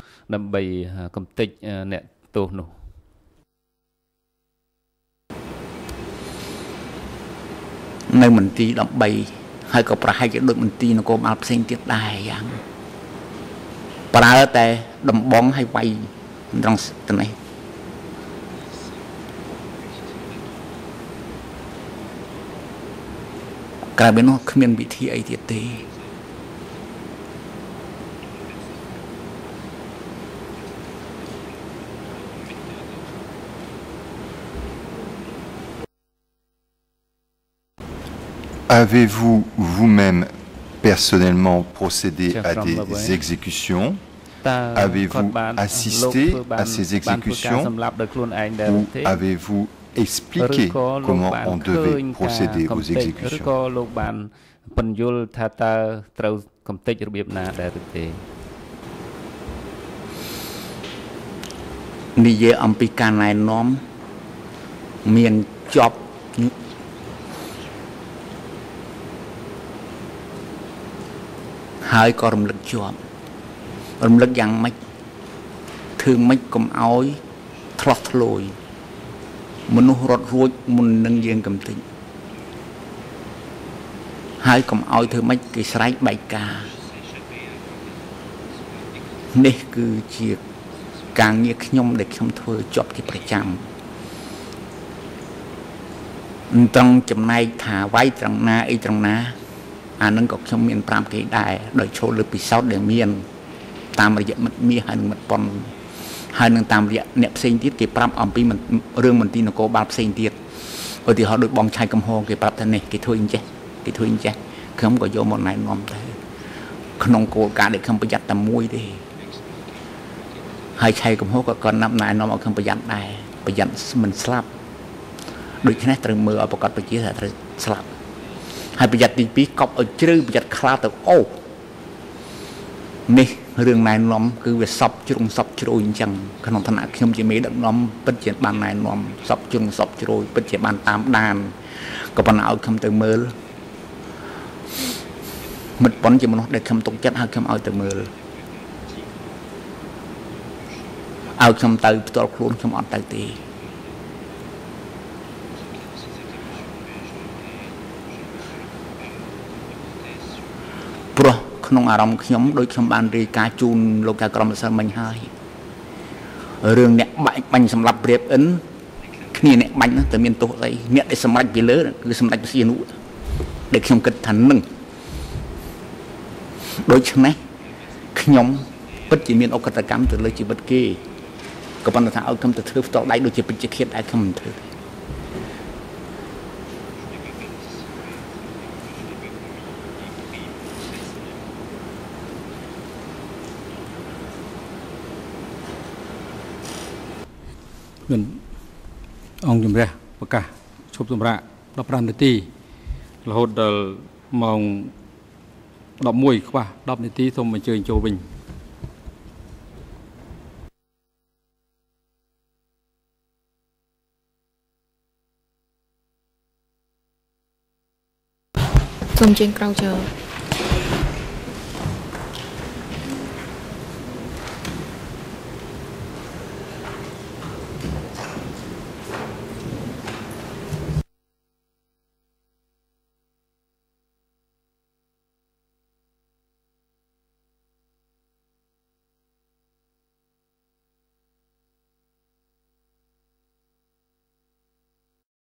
Nơi mình ti đậm bầy hay có pra hay cái đội mình ti nó có bao sinh tiết đài dạng pra tè đầm bóng hay quay trong cái này cái bên nó không bị thi ấy thiệt tệ. Avez-vous vous-même personnellement procédé à des exécutions? Avez-vous assisté à ces exécutions? Ou avez-vous expliqué comment on devait procéder aux exécutions? Niye ampika nai nom mien job hai có rầm lực job rầm lực yang mách thương mách cầm áo thọt lồi mình rọt ruột mình nâng dương cầm tính hai cầm áo thương mách cái sải bài ca nè cứ chiếc càng nhiệt nhom để không thôi chọt cái phải chạm trong chấm này thả váy trong na ấy trong na à nâng cọc trong miền Nam cái đài đòi cho lực bị sáu để miền tam rồi mật mi hai nâng mật pon hai nâng tam rồi nẹp sinh tiết cái Nam ở bên mình riêng mình tin là có ba sinh tiết rồi thì họ được bong chai cầm hồ cái Nam thân này cái thôi chứ cái thôi chứ không có vô một này nôm thế không có cả để không phải giặt tầm mũi đi hai chai cầm hồ có con năm này nó mà không phải giặt này phải giặt mình slap đôi khi này từ mưa ở bậc cát phải chia là từ slap hai bây giờ thì bí cọp ở chữ bây giờ khá từ ô nèរឿងnày nóm cứ về sập chung sập chui chẳng không thành nào không chỉ mấy đợt nóm bất chợt ban này nóm sập chung sập chui bất chợt ban tam đàn có ban nào không từ mưa mật bón chỉ một để không tụng chất hay không ao từ mưa ao không từ tôi luôn không ăn từ tì pro khôngអារម្មណ៍ខ្ញុំដូចខ្ញុំបានរាយការណ៍ជូនលោកកាក្រុមសិស្សមិញហើយរឿងអ្នកបាក់បាញ់សម្រាប់ព្រៀបអិនគ្នាអ្នកបាញ់ហ្នឹងតែមានទោសអីអ្នកដែលសម្រេចពីលើគឺសម្រេចពីសៀនុដែលខ្ញុំគិតថានឹងដូច្នេះខ្ញុំពិតជាមានអកតកម្មទៅលើជីវិតគេក៏ប៉ុន្តែថាឲ្យខ្ញុំទៅធ្វើផ្ទាល់ដៃដូចជាពេជ្រឃាតដែរខ្ញុំមិនធ្វើទេមានអង្គជំរះប្រកាសឈប់សម្រាកដប់ប្រាំនាទីរហូតដល់ម៉ោងដប់មួយខ្វះដប់នាទីសូមអញ្ជើញចូលវិញសូមអញ្ជើញក្រោយចូល